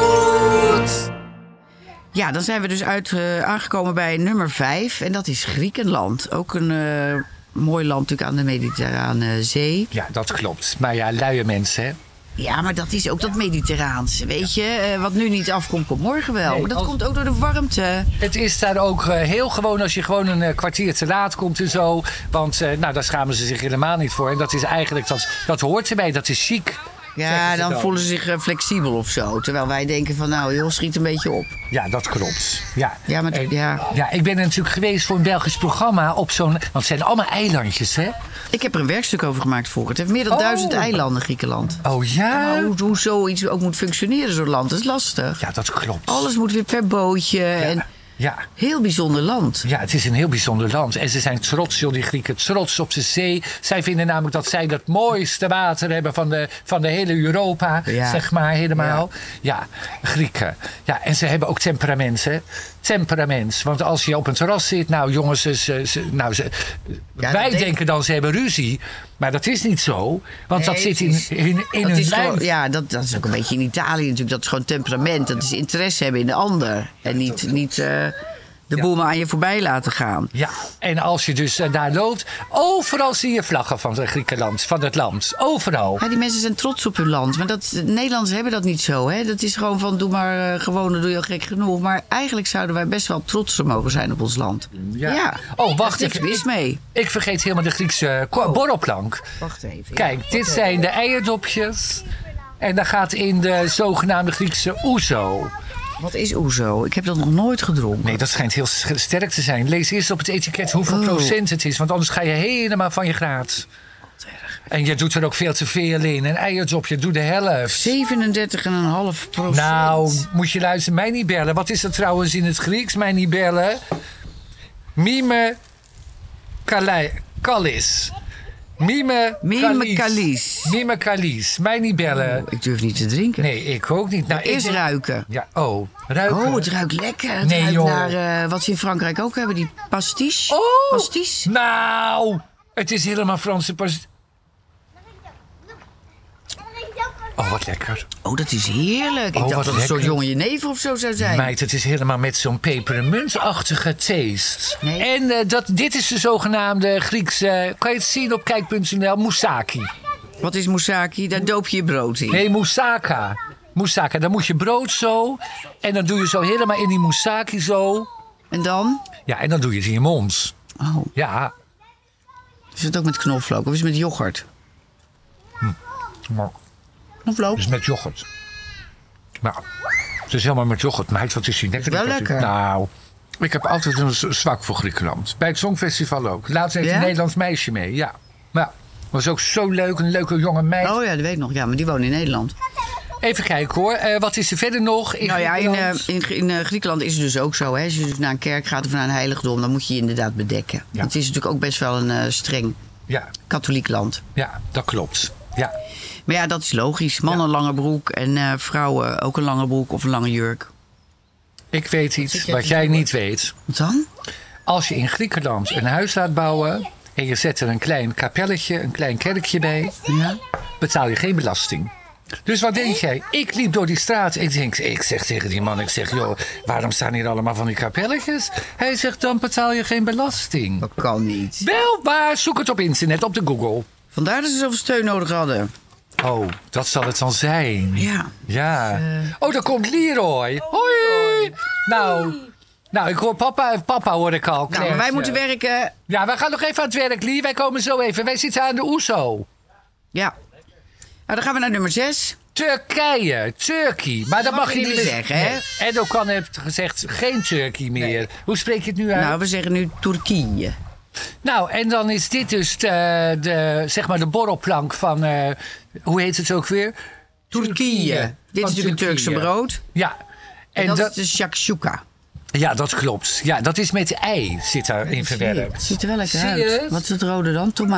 goed! Ja, dan zijn we dus uit, uh, aangekomen bij nummer vijf. En dat is Griekenland. Ook een uh, mooi land natuurlijk aan de Mediterrane Zee. Ja, dat klopt. Maar ja, luie mensen, hè? Ja, maar dat is ook dat Mediterraanse, weet je. Uh, wat nu niet afkomt, komt morgen wel. Nee, maar dat als... komt ook door de warmte. Het is daar ook uh, heel gewoon als je gewoon een uh, kwartier te laat komt en zo. Want uh, nou, daar schamen ze zich helemaal niet voor. En dat is eigenlijk, dat, dat hoort erbij, dat is chic. Ja, dan, dan voelen ze zich uh, flexibel of zo. Terwijl wij denken van, nou joh, schiet een beetje op. Ja, dat klopt. Ja, ja, maar, en, ja. ja, ik ben er natuurlijk geweest voor een Belgisch programma op zo'n... Want het zijn allemaal eilandjes, hè? Ik heb er een werkstuk over gemaakt voor. Het heeft meer dan oh. duizend eilanden, Griekenland. Oh ja? Maar hoe, hoe zoiets ook moet functioneren, zo'n land, is lastig. Ja, dat klopt. Alles moet weer per bootje. Ja. En Ja. Heel bijzonder land. Ja, het is een heel bijzonder land. En ze zijn trots, joh, die Grieken, trots op de zee. Zij vinden namelijk dat zij het mooiste water hebben van de, van de hele Europa. Ja. Zeg maar, helemaal. Ja. ja, Grieken. Ja, en ze hebben ook temperament, hè. Temperament. Want als je op een terras zit, nou jongens, ze, ze, nou, ze, ja, wij denk... denken dan ze hebben ruzie. Maar dat is niet zo. Want nee, dat zit in, is, in, in hun lijf. Ja, dat, dat is ook een beetje in Italië natuurlijk. Dat is gewoon temperament. Dat is interesse hebben in de ander. En niet, niet uh, de boel ja. maar aan je voorbij laten gaan. Ja, en als je dus uh, daar loopt, overal zie je vlaggen van het Griekenland, van het land. Overal. Ja, die mensen zijn trots op hun land. Maar dat, Nederlanders hebben dat niet zo. Hè? Dat is gewoon van, doe maar uh, gewoon, dan doe je al gek genoeg. Maar eigenlijk zouden wij best wel trots mogen zijn op ons land. Ja. ja. Oh, wacht even. Er is niks mee. Ik vergeet helemaal de Griekse oh. borrelplank. Wacht even. Kijk, ja. dit zijn de eierdopjes. En dat gaat in de zogenaamde Griekse ouzo. Wat is ouzo? Ik heb dat nog nooit gedronken. Nee, dat schijnt heel sterk te zijn. Lees eerst op het etiket hoeveel oh. procent het is. Want anders ga je helemaal van je graad. En je doet er ook veel te veel in. Een eierdopje, doe de helft. zevenendertig komma vijf procent. Nou, moet je luisteren. Mij niet bellen. Wat is dat trouwens in het Grieks? Mij niet bellen. Mime kalis. Mime kalis. Mime kalis. Mij niet bellen. Oh, ik durf niet te drinken. Nee, ik ook niet. Nou, eerst denk... ruiken. Ja, oh, ruiken. Oh, het ruikt lekker. Het nee, ruikt joh. naar uh, wat ze in Frankrijk ook hebben, die pastiche. Oh, pastiche. Nou, het is helemaal Franse pastiche. Oh, wat lekker. Oh, dat is heerlijk. Ik oh, dacht dat het een soort jonge jenever of zo zou zijn. Meid, het is helemaal met zo'n pepermuntachtige taste. Nee. En uh, dat, dit is de zogenaamde Griekse... Kan je het zien op kijk punt n l? Moussaki. Wat is moussaki? Daar doop je je brood in. Nee, moussaka. Moussaka. Dan moet je brood zo. En dan doe je zo helemaal in die moussaki zo. En dan? Ja, en dan doe je het in je mond. Oh. Ja. Is het ook met knoflook of is het met yoghurt? Hm. Maar... Knoflook? Dus met yoghurt. Nou, het is helemaal met yoghurt. Meid, wat is die lekker? Wel lekker. Nou, ik heb altijd een zwak voor Griekenland. Bij het Songfestival ook. Laatst heeft ja? een Nederlands meisje mee, ja. Maar was ook zo leuk, een leuke jonge meid. Oh ja, dat weet ik nog. Ja, maar die woont in Nederland. Even kijken hoor. Uh, wat is er verder nog? In nou ja, in, uh, in, in uh, Griekenland is het dus ook zo. Hè? Als je dus naar een kerk gaat of naar een heiligdom, dan moet je je inderdaad bedekken. Ja. Het is natuurlijk ook best wel een uh, streng ja. katholiek land. Ja, dat klopt. Ja. Maar ja, dat is logisch. Mannen ja. een lange broek en uh, vrouwen ook een lange broek of een lange jurk. Ik weet iets wat jij niet weet. Wat dan? Als je in Griekenland een huis laat bouwen en je zet er een klein kapelletje, een klein kerkje bij, ja. betaal je geen belasting. Dus wat denk jij? Ik liep door die straat en ik denk, ik zeg tegen die man, ik zeg, joh, waarom staan hier allemaal van die kapelletjes? Hij zegt, dan betaal je geen belasting. Dat kan niet. Wel, maar zoek het op internet, op de Google. Vandaar dat ze zoveel steun nodig hadden. Oh, dat zal het dan zijn. Ja. Ja. Uh... Oh, daar komt Leroy. Hoi. Nou, nou, ik hoor papa, papa hoor ik al. Nou, maar wij moeten werken. Ja, wij gaan nog even aan het werk, Lee. Wij komen zo even. Wij zitten aan de Oeso. Ja. Nou, dan gaan we naar nummer zes. Turkije, Turkey. Maar dat, dat mag je niet meer zeggen, hè? Nee. Erdogan heeft gezegd geen Turkey meer. Nee. Hoe spreek je het nu uit? Nou, we zeggen nu Turkije. Nou, en dan is dit dus de, de, zeg maar de borrelplank van, uh, hoe heet het ook weer? Turkije. Dit is natuurlijk een Turkse brood. Ja. En, en dat, dat is de shakshuka. Ja, dat klopt. Ja, dat is met ei, zit daarin verwerkt. Het ziet er wel lekker uit. Wat is het rode dan? Tomaat.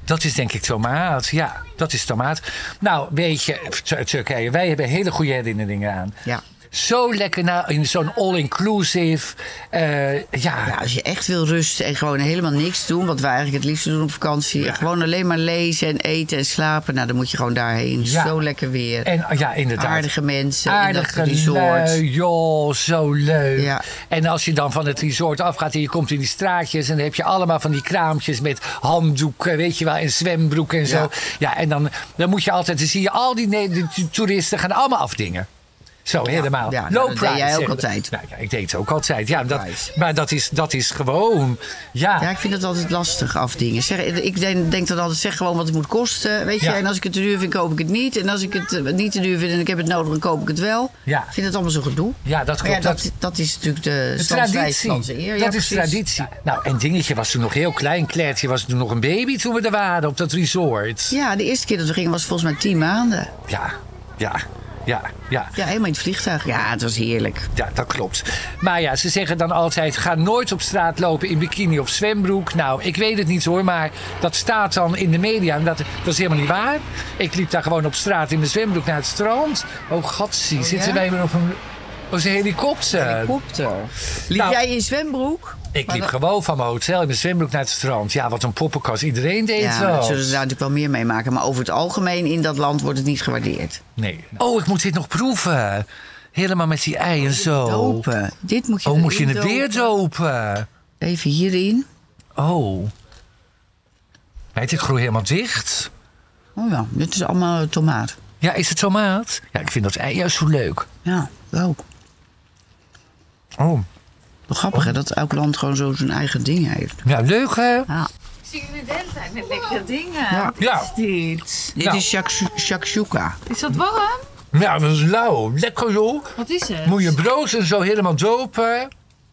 Dat is denk ik tomaat. Ja, dat is tomaat. Nou, weet je, Turkije, wij hebben hele goede herinneringen aan. Ja. Zo lekker na, in zo'n all-inclusive. Uh, ja. ja, als je echt wil rusten en gewoon helemaal niks doen... wat wij eigenlijk het liefst doen op vakantie... Ja. gewoon alleen maar lezen en eten en slapen... nou, dan moet je gewoon daarheen. Ja. Zo lekker weer. En, ja, inderdaad. Aardige mensen Aardige in dat resort. Lui, joh, zo leuk. Ja. En als je dan van het resort afgaat en je komt in die straatjes... en dan heb je allemaal van die kraampjes met handdoeken, weet je wel... en zwembroeken en zo. Ja, ja en dan, dan moet je altijd... dan zie je al die, die, die toeristen gaan allemaal afdingen. Zo, ja, helemaal. Ja, low dat price. deed jij ook altijd. Nou, ja, ik deed het ook altijd. Ja, dat, maar dat is, dat is gewoon... Ja. ja, ik vind het altijd lastig afdingen. Zeg, ik denk, denk dan altijd, zeg gewoon wat het moet kosten. Weet je? Ja. En als ik het te duur vind, koop ik het niet. En als ik het niet te duur vind en ik heb het nodig, dan koop ik het wel. Ja. Ik vind het allemaal zo gedoe. Ja, dat klopt. Ja, dat, dat is natuurlijk de, de traditie. eer. Dat ja, is traditie. Nou, en Dingetje was toen nog heel klein. Kleertje was toen nog een baby toen we er waren op dat resort. Ja, de eerste keer dat we gingen was volgens mij tien maanden. Ja, ja. Ja, ja. ja, helemaal in het vliegtuig. Ja, het was heerlijk. Ja, dat klopt. Maar ja, ze zeggen dan altijd... ga nooit op straat lopen in bikini of zwembroek. Nou, ik weet het niet hoor, maar dat staat dan in de media. En dat, dat is helemaal niet waar. Ik liep daar gewoon op straat in mijn zwembroek naar het strand. Oh, godsie, oh, zitten ja? wij weer op een, op een helikopter. Helikopter. Liep nou, jij in zwembroek? Ik liep dat... gewoon van mijn hotel in mijn zwembroek naar het strand. Ja, wat een poppenkast. Iedereen deed ja, zo. Ja, zullen ze daar natuurlijk wel meer mee maken. Maar over het algemeen in dat land wordt het niet gewaardeerd. Nee. Oh, ik moet dit nog proeven. Helemaal met die ei en zo. Dopen. Dit moet je Oh, moet je het dopen. weer dopen? Even hierin. Oh. Nee, dit groeit helemaal dicht. Oh ja, dit is allemaal tomaat. Ja, is het tomaat? Ja, ik vind dat ei juist zo leuk. Ja, ook. Oh. Wel grappig, hè, dat elk land gewoon zo zijn eigen ding heeft. Ja, leuk, hè? Ja. Zie jullie de hele tijd met lekkere dingen? Ja. Wat is dit? Dit nou. is shakshu- shakshuka. Is dat warm? Ja, dat is lauw. Lekker, joh. Wat is het? Moet je brood en zo helemaal dopen.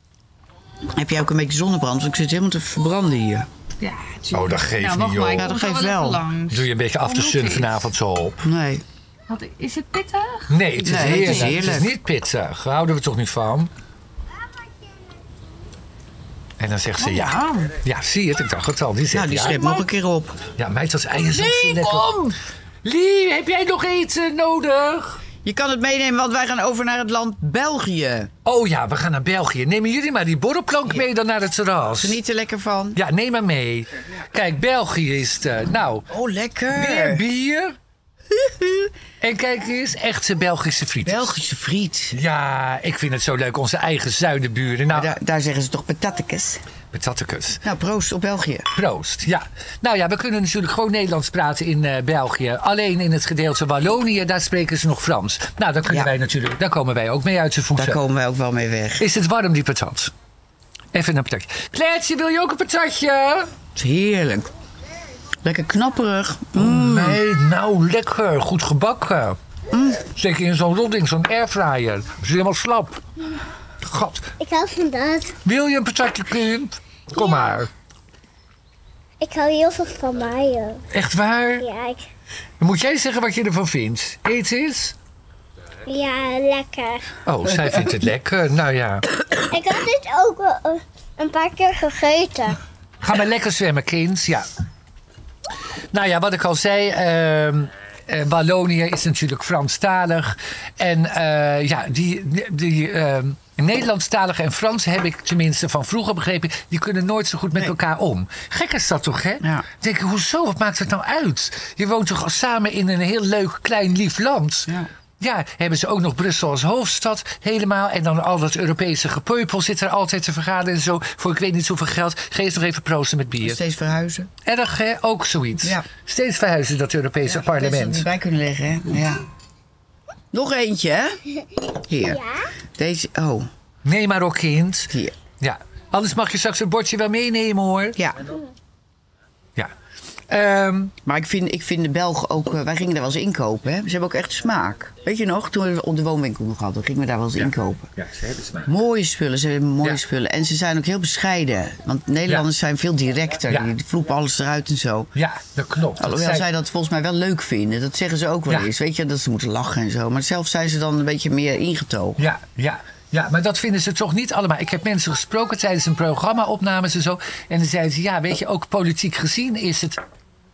Heb jij ook een beetje zonnebrand? Want ik zit helemaal te verbranden hier. Ja, tuurlijk. Oh, dat geeft nou, niet, joh. Ja, dat geeft wel. Doe je een beetje af de sun vanavond zo op. Nee. Wat, is het pittig? Nee, het is, nee, heerlijk. Het is heerlijk. Het is niet pittig. Daar houden we toch niet van. En dan zegt ze, oh, ja. Ja, zie je het? Ik dacht het al. Die zegt, nou, die ja, schreef nog een keer op. Ja, meid, dat ei is ook Lie, zo lekker. kom! Lie, heb jij nog eten nodig? Je kan het meenemen, want wij gaan over naar het land België. Oh ja, we gaan naar België. Nemen jullie maar die borrelplank mee dan naar het terras. Geniet er lekker van. Ja, neem maar mee. Kijk, België is het. uh, Nou, Oh, lekker. weer bier. En kijk eens, echte Belgische friet. Belgische friet. Ja, ik vind het zo leuk. Onze eigen zuidenburen. Nou, Daar, daar zeggen ze toch patattekes. patattekes. Nou, proost op België. Proost, ja. Nou ja, we kunnen natuurlijk gewoon Nederlands praten in uh, België. Alleen in het gedeelte Wallonië, daar spreken ze nog Frans. Nou, daar, kunnen Ja. wij natuurlijk, daar komen wij ook mee uit de voeten. Daar komen wij ook wel mee weg. Is het warm, die patat? Even een patatje. Kleertje, wil je ook een patatje? Het is heerlijk. Lekker knapperig. Mm. Nee, nou lekker. Goed gebakken. Mm. Steek je in zo'n rodding, zo'n airfryer. Het is helemaal slap. God. Ik hou van dat. Wil je een patatje, kind? Kom Ja. maar. Ik hou heel veel van mayo. Echt waar? Ja, ik... Dan moet jij zeggen wat je ervan vindt. Eet eens. ja, lekker. Oh, zij vindt het lekker. Nou ja. Ik had dit ook wel een paar keer gegeten. Ga maar lekker zwemmen, kind. Ja. Nou ja, wat ik al zei... Uh, uh, Wallonië is natuurlijk Franstalig. En uh, ja, die... die uh, Nederlandstaligen en Fransen heb ik tenminste van vroeger begrepen... die kunnen nooit zo goed met nee. elkaar om. Gek is dat toch, hè? Ja. Dan denk ik, hoezo? Wat maakt het nou uit? Je woont toch samen in een heel leuk, klein, lief land? Ja. Ja, hebben ze ook nog Brussel als hoofdstad helemaal. En dan al dat Europese gepeupel zit er altijd te vergaderen en zo. Voor ik weet niet zoveel geld. Ga eens nog even proosten met bier. Steeds verhuizen. Erg, hè? Ook zoiets. Ja. Steeds verhuizen, dat Europese Ja, parlement. Dat erbij kunnen leggen, hè? Ja. Nog eentje, hè? Hier. Ja? Deze, oh. Nee, maar ook kind. Hier. Ja. Anders mag je straks het bordje wel meenemen, hoor. Ja. Ja. Um, maar ik vind, ik vind de Belgen ook... Uh, wij gingen daar wel eens inkopen, hè? Ze hebben ook echt smaak. Weet je nog? Toen we op de woonwinkel nog hadden, gingen we daar wel eens ja. inkopen. Ja, ze hebben smaak. Mooie spullen, ze hebben mooie Ja. spullen. En ze zijn ook heel bescheiden. Want Nederlanders ja. zijn veel directer. Ja. Die vloepen alles eruit en zo. Ja, dat klopt. Alhoewel dat zij dat volgens mij wel leuk vinden. Dat zeggen ze ook wel Ja. eens. Weet je, dat ze moeten lachen en zo. Maar zelf zijn ze dan een beetje meer ingetogen. Ja, ja. Ja, maar dat vinden ze toch niet allemaal. Ik heb mensen gesproken tijdens een programma-opnames en zo. En dan zeiden ze, ja, weet je, ook politiek gezien is het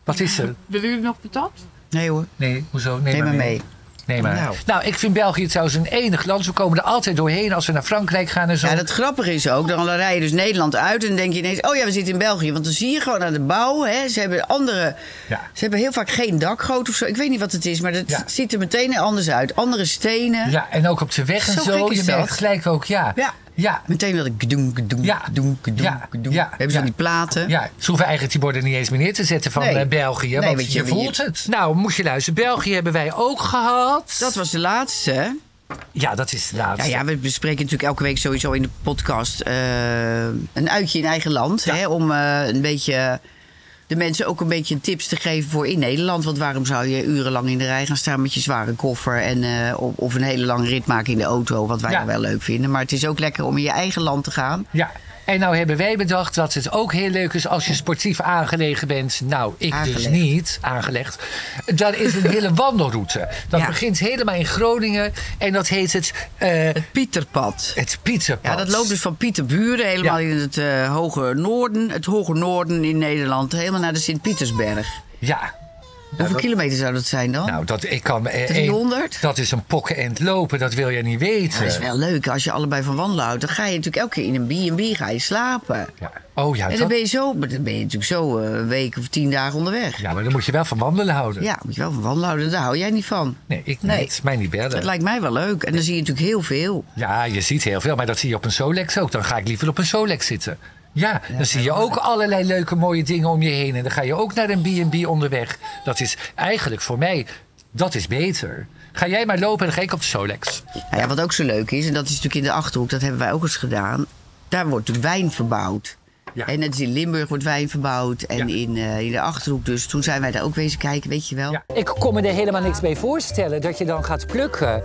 Wat is er? Willen jullie nog patat? Nee hoor. Nee, hoezo? Neem maar mee. Nee, maar. Nou. Nou, ik vind België trouwens een enig land. We komen er altijd doorheen als we naar Frankrijk gaan en zo. Ja, dat grappige is ook, dan rij je dus Nederland uit en dan denk je ineens, oh ja, we zitten in België. Want dan zie je gewoon aan de bouw, hè, ze hebben andere, Ja. ze hebben heel vaak geen dakgoot of zo. Ik weet niet wat het is, maar dat Ja. ziet er meteen anders uit. Andere stenen. Ja, en ook op de weg en Zo zo. gek is Je merkt dat. gelijk ook, ja. Ja. Ja. Meteen wat ik gedoen, gedoen, Ja. gedoen, gedoen, Ja. gedoen. Ja. Hebben ze Ja. van die platen. Ja, ze hoeven eigenlijk die borden niet eens meer neer te zetten van Nee. eh, België. Nee, want want je, je- voelt het. Nou, moet je luisteren. België hebben wij ook gehad. Dat was de laatste, hè? Ja, dat is de Ja, laatste. ja, we bespreken natuurlijk elke week sowieso in de podcast eh, een uitje in eigen land. Ja. Hè, om eh, een beetje de mensen ook een beetje tips te geven voor in Nederland. Want waarom zou je urenlang in de rij gaan staan met je zware koffer en, eh, of, of een hele lange rit maken in de auto, wat wij Ja. dan wel leuk vinden. Maar het is ook lekker om in je eigen land te gaan. Ja. En nou hebben wij bedacht dat het ook heel leuk is als je sportief aangelegen bent. Nou, ik dus Aangelegd. niet. Aangelegd. Dan is een hele wandelroute. Dat Ja. begint helemaal in Groningen. En dat heet het... eh, Het Pieterpad. het Pieterpad. Ja, dat loopt dus van Pieterburen helemaal Ja. in het eh, hoge noorden. Het hoge noorden in Nederland. Helemaal naar de Sint-Pietersberg. Ja. Hoeveel dat- kilometer zou dat zijn dan? Nou, dat, ik kan, eh, driehonderd? eh, dat is een pokkenend lopen, dat wil je niet weten. Dat is wel leuk. Als je allebei van wandelen houdt, dan ga je natuurlijk elke keer in een B en B ga je slapen. Ja. Oh ja, En dan dat- ben je, zo, maar dan ben je natuurlijk zo eh, een week of tien dagen onderweg. ja, maar dan moet je wel van wandelen houden. Ja, moet je wel van wandelen houden. Daar hou jij niet van. Nee, ik Nee. niet. Mij niet bellen. Dat lijkt mij wel leuk. En dan zie je natuurlijk heel veel. Ja, je ziet heel veel, maar dat zie je op een Solex ook. Dan ga ik liever op een Solex zitten. Ja, dan zie je ook allerlei leuke mooie dingen om je heen. En dan ga je ook naar een B en B onderweg. Dat is eigenlijk voor mij, dat is beter. Ga jij maar lopen en dan ga ik op de Solex. Nou ja, wat ook zo leuk is, en dat is natuurlijk in de Achterhoek, dat hebben wij ook eens gedaan. Daar wordt de wijn verbouwd. Ja. En net als in Limburg wordt wijn verbouwd. En Ja. in, eh, in de Achterhoek dus. Toen zijn wij daar ook wezen kijken, weet je wel. Ja. Ik kon me er helemaal niks bij voorstellen dat je dan gaat plukken.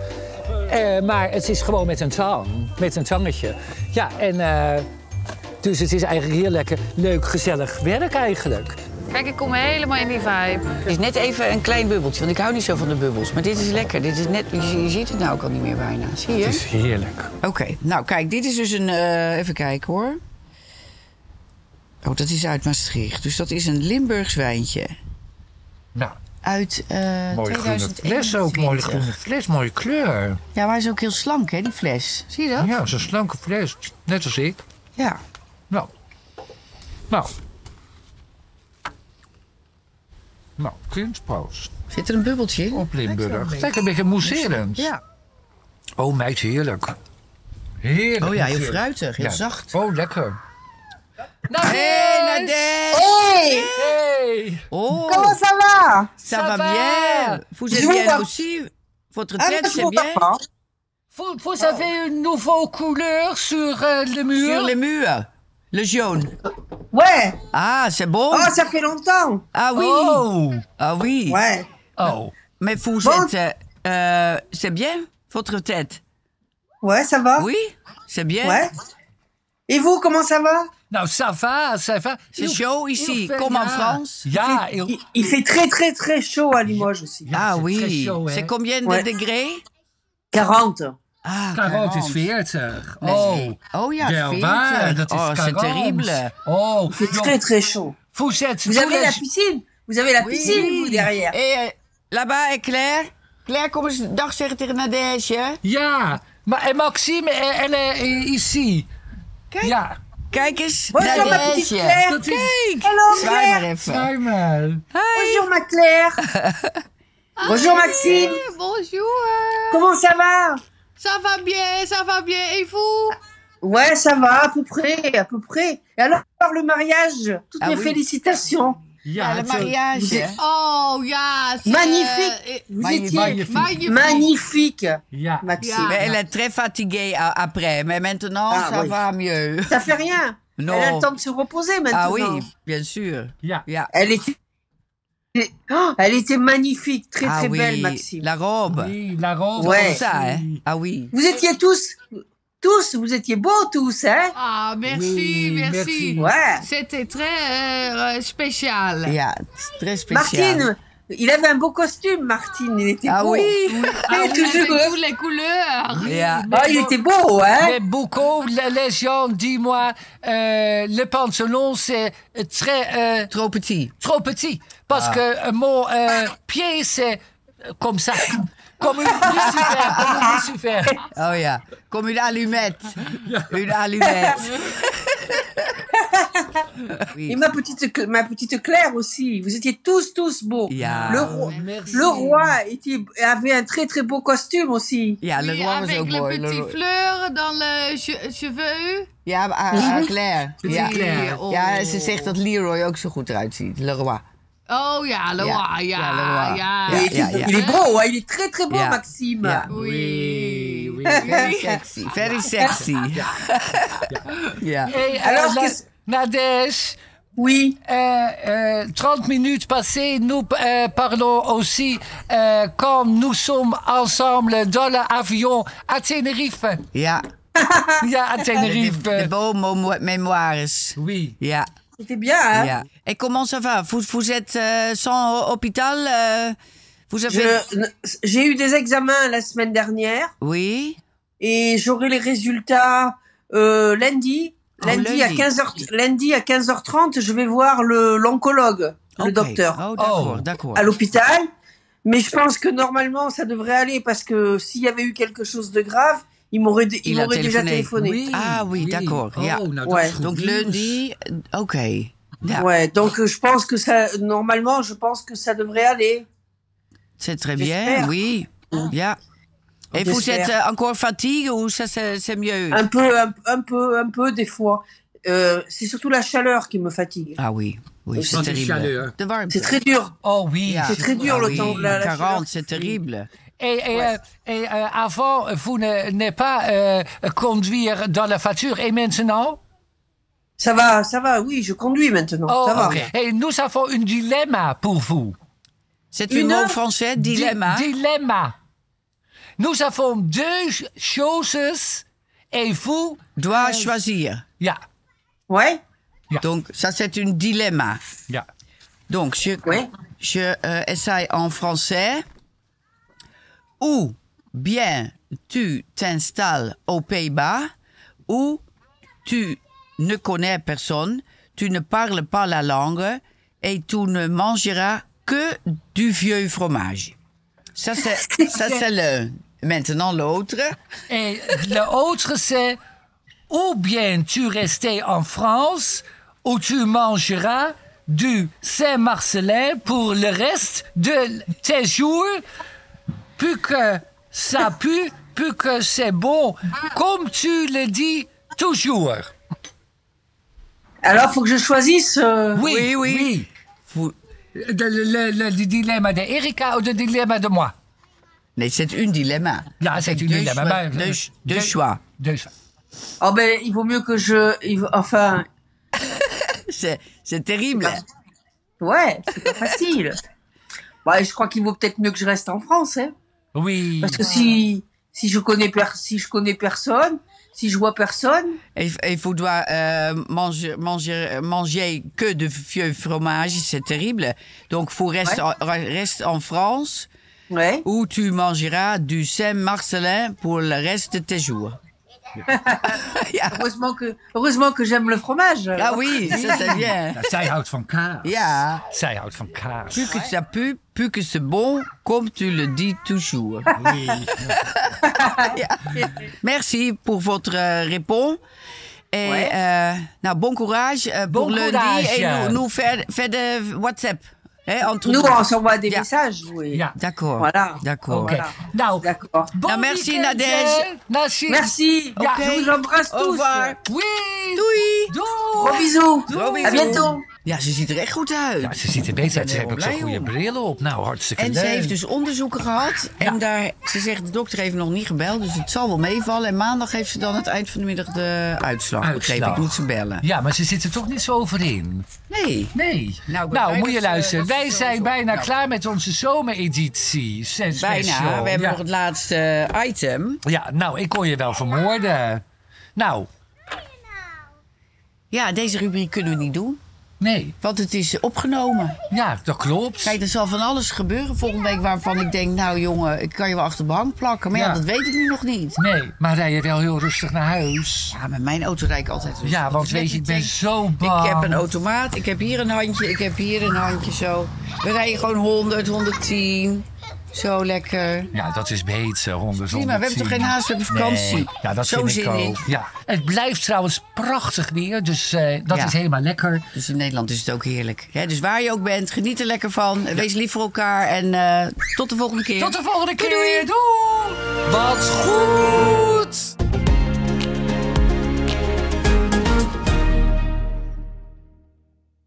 Eh, maar het is gewoon met een tang. Met een tangetje. Ja, en eh, dus het is eigenlijk heel lekker, leuk, gezellig werk eigenlijk. Kijk, ik kom helemaal in die vibe. Het is net even een klein bubbeltje, want ik hou niet zo van de bubbels. Maar dit is lekker. Dit is net, je, je ziet het nou ook al niet meer bijna. Zie je? Het is heerlijk. Oké, nou kijk, dit is dus een... eh, even kijken hoor. Oh, dat is uit Maastricht. Dus dat is een Limburgs wijntje. Nou, Uit eh mooie groene tweeduizend eenentwintig. fles ook. Mooie groene fles, mooie kleur. Ja, maar hij is ook heel slank, hè, die fles. Zie je dat? Ja, zo'n slanke fles. Net als ik. Ja. Nou. Nou. Nou, kunstpost. Zit er een bubbeltje in? Op Limburg. Lekker een beetje mousserend. Ja. Oh, meid, heerlijk. Heerlijk. Oh ja, heel mousserend. fruitig, heel Ja. zacht. Oh, lekker. Hey, Nadège! Hey, Hey! Oh, comment ça va? ça Ça va va. bien. Vous Je êtes vous bien vois- aussi? Votre Ah, tête, mais c'est je bien? vois pas. Vous, vous avez une nouvelle couleur sur euh, le mur? Sur les murs. Le jaune. Ouais. Ah, c'est bon? Oh, ça fait longtemps. Ah oui. Oh! Ah oui. Ouais. Oh. Mais vous Bon. êtes... euh, euh, c'est bien, votre tête? Ouais, ça va. Oui? C'est bien? Ouais. Et vous, comment ça va? Nou, ça va, ça va. C'est Il- chaud il ici, fait- comme en ja. France? Ja, heel... il, il fait très très très chaud à Limoges aussi. Ja, Ah c'est oui. très chaud, hè? C'est combien de Ouais. degrés? quarante. Ah, quarante is quarante. veertig. Nee. Oh. Oh ja, Wel veertig. waar, dat is Oh, c'est quarante. terrible. Oh, Il fait donc, très très chaud. vous êtes... Vous avez la piscine. Vous avez la Oui. piscine, vous, derrière. Et euh, là-bas, et Claire? Claire, kom eens dag zeggen tegen Nadège. Ja, maar en Maxime, eh, elle est ici. Kijk. Ja. Kijk eens, Bonjour, ma petite Nadège. Claire. Dat is... Kijk. Hallo, Zwaai maar Claire. even. Zwaai maar. Bonjour, ma Claire. Bonjour, Maxime. Bonjour. Comment ça va? Ça va bien, ça va bien. Et vous? Ouais, ça va, à peu près, à peu près. Et alors, le mariage, toutes Ah mes oui. félicitations. Ja, le het, eh, mariage. hè? Oh, ja. c'est, Magnifique. euh, Vous magnifique. étiez Magnifique. magnifique, Ja. Maxime. Mais elle est très fatiguée a- après, mais maintenant, Ah, ça oui. va mieux. Ça fait rien. Non. Elle a le temps de se reposer maintenant. Ah oui, bien sûr. Ja. Ja. Elle était, oh, elle était magnifique, très Ah très oui, belle, Maxime. la robe. Oui, la robe. Ouais. Comme ça, hein? Ah oui. Vous étiez tous, tous, vous étiez beaux tous, hein? Ah, merci, Oui, merci. merci. Ouais. C'était très euh, euh, spécial. Ja, het is très spécial. Martine, il avait un beau costume, Martine, il était Ah beau. oui. Ah, Et oui, toujours, avec hein. toutes les couleurs. Ja. Ah, il était beau, hein? Mais beaucoup, les, les gens dis-moi, euh, le pantalon c'est très... Euh, Trop petit. trop petit. Parce Ah. que euh, mon euh, pied, c'est euh, comme ça. Comme une lucifer, comme une lucifer. Oh ja, comme une allumette. Une allumette. Et ma petite, ma petite Claire aussi. Vous étiez tous, tous beaux. Ja. Le, roi, Merci. le roi était, avait un très, très beau costume aussi. Ja, le Oui, roi was avec ook le mooi. petit Le- fleur dans le che- cheveux. Ja, à, à Claire. Petit Ja. Claire. Oh. Ja, ze zegt dat Leroy ook zo goed eruit ziet. Le roi. Oh ja, le Ja, roi, ja, ja, le roi. ja. Ja, Et ja, il, ja. il est beau, hein, il est très, très beau, Ja. Maxime. Ja. Oui, oui. Very sexy. Very sexy. Ja. Hey, euh, Alors, Na- qu'est-ce- Nadège, Oui. euh, euh, trente minutes passées, nous euh, parlons aussi euh, quand nous sommes ensemble dans l'avion à Tenerife. Ja. Ja, à De, Tenerife. de beaux mémoires. Oui. Ja. C'était bien, hein? Ja. Et comment ça va? Vous, vous êtes euh, sans hôpital? euh, vous avez... Je- J'ai eu des examens la semaine dernière Oui. et j'aurai les résultats euh, lundi. Oh, Lundi, lundi. à quinze heures, lundi à quinze heures trente, je vais voir le l'oncologue, le Ok. docteur, Oh, d'accord, Oh. d'accord. à l'hôpital. Mais je pense que normalement, ça devrait aller parce que s'il y avait eu quelque chose de grave, il m'aurait il, Il a m'aurait déjà téléphoné. téléphoné. Ah oui, d'accord, Oh, ja. nou, dat Ouais. is goed Donc nieuws. lundi, euh, ok. Ja, Ouais, donc euh, je pense que ça, normalement, je pense que ça devrait aller. c'est très bien, J'espère. oui. Ja. Et vous J'espère. êtes euh, encore fatigué ou ça c'est c'est mieux? Un peu, un, un peu, un peu des fois. Euh, c'est surtout la chaleur qui me fatigue. Ah oui, oui, c'est Wat is terrible. chaleur? De warmte. C'est très dur. Oh oui. Ja. C'est très dur, Ah le oui, temps, la- la chaleur. quarante, c'est terrible. Et, et, euh, et euh, avant, vous ne- n'avez pas euh, conduire dans la voiture. Et maintenant? Ça va, ça va, oui, je conduis maintenant. Oh, ça va. ok. Et nous avons un dilemma pour vous. C'est Une un mot heure? français, dilemma. Di- dilemma. Nous avons deux ch- choses et vous... Doit choisir. Ja, Ouais. Donc ça c'est un dilemma. ja. Donc je, Ouais. je euh, essaye en français. Ou bien tu t'installes aux Pays-Bas, ou tu ne connais personne, tu ne parles pas la langue et tu ne mangeras que du vieux fromage. Ça c'est ça c'est l'un. Maintenant l'autre. Et l'autre, c'est ou bien tu restais en France ou tu mangeras du Saint-Marcelin pour le reste de tes jours, plus que ça pue, plus que c'est bon, comme tu le dis toujours. Alors, faut que je choisisse. euh, Oui, Oui, oui. oui. Vous- Le, le- le- le dilemma de Erika ou le dilemma de moi? Nee, c'est un dilemma. Ja, c'est un Deux dilemma. choix. maar- Deux, deux choix. Deux choix. Oh ben, il vaut mieux que je, il vaut- enfin, C'est c'est terrible. ouais, c'est pas facile. Ouais, je crois qu'il vaut peut-être mieux que je reste en France, hein. Oui. Parce que si, si je connais per, si je connais personne, si je vois personne, Et, et vous doit euh, manger, manger, manger que de vieux fromage, c'est terrible. Donc, vous reste, Ouais. en, reste en France, ouais. où tu mangeras du Saint-Marcelin pour le reste de tes jours. Ja. Heureusement que, heureusement que j'aime le fromage. Ah oui, ça c'est bien. Ja, zij houdt van kaas. Ja. Zij houdt van kaas. Plus que ça pue, plus que c'est bon, comme tu le dis toujours. Oui. Ja. Merci pour votre euh, réponse. Et Ouais. euh, nou, bon courage euh, pour Bon lundi. courage. Et nous, nous faire, faire de WhatsApp. Hein, entre Nous, nous. on s'envoie des Ja. messages, oui. Ja. D'accord. Voilà. D'accord. Oké. Voilà. Nou, D'accord. bon Nou, merci, weekend, Nadège. hè. Merci. Merci. Ja. Je vous embrasse Au tous. revoir. Oui. Doei. Doei. Gros bisous. Gros bisous. À bientôt. Ja, ze ziet er echt goed uit. Ja, ze ziet er beter uit. Ze Ik ben heeft ook er zo'n blij goede om. bril op. Nou, hartstikke En leuk. ze heeft dus onderzoeken gehad. En daar, ze zegt, de dokter heeft nog niet gebeld, dus het zal wel meevallen. En maandag heeft ze dan het eind van de middag de uitslag. Uitslag. Begreep ik, moet ze bellen. Ja, maar ze zit er toch niet zo over in. Nee. Nee. Nou, Nou, ik ben blij moet je dat ze- luisteren. dat ze Wij zo- zijn zo- bijna nou. klaar met onze zomereditie. Sense Bijna. Special. We hebben ja. nog het laatste item. Ja, nou, ik kon je wel vermoorden. Nou, Ja, deze rubriek kunnen we niet doen. Nee. Want het is opgenomen. Ja, dat klopt. Kijk, er zal van alles gebeuren volgende week waarvan ik denk... nou jongen, ik kan je wel achter de bank plakken. Maar ja, Ja. dat weet ik nu nog niet. Nee, maar rij je wel heel rustig naar huis? Ja, met mijn auto rijd ik altijd rustig. Ja, want weet je, ik ben zo bang. Ik heb een automaat, ik heb hier een handje, ik heb hier een handje zo. We rijden gewoon honderd, honderdtien. Zo lekker. Ja, dat is beter, honderd. Prima, we hebben toch geen haast, we hebben vakantie. Nee, ja, dat Zo vind ik zin ook. in. Ja. Het blijft trouwens prachtig weer, dus eh, dat Ja. is helemaal lekker. Dus in Nederland is het ook heerlijk. Hè? Dus waar je ook bent, geniet er lekker van. Wees lief voor elkaar en eh, tot de volgende keer. Tot de volgende keer. Doei, doei. Doei. Wat goed.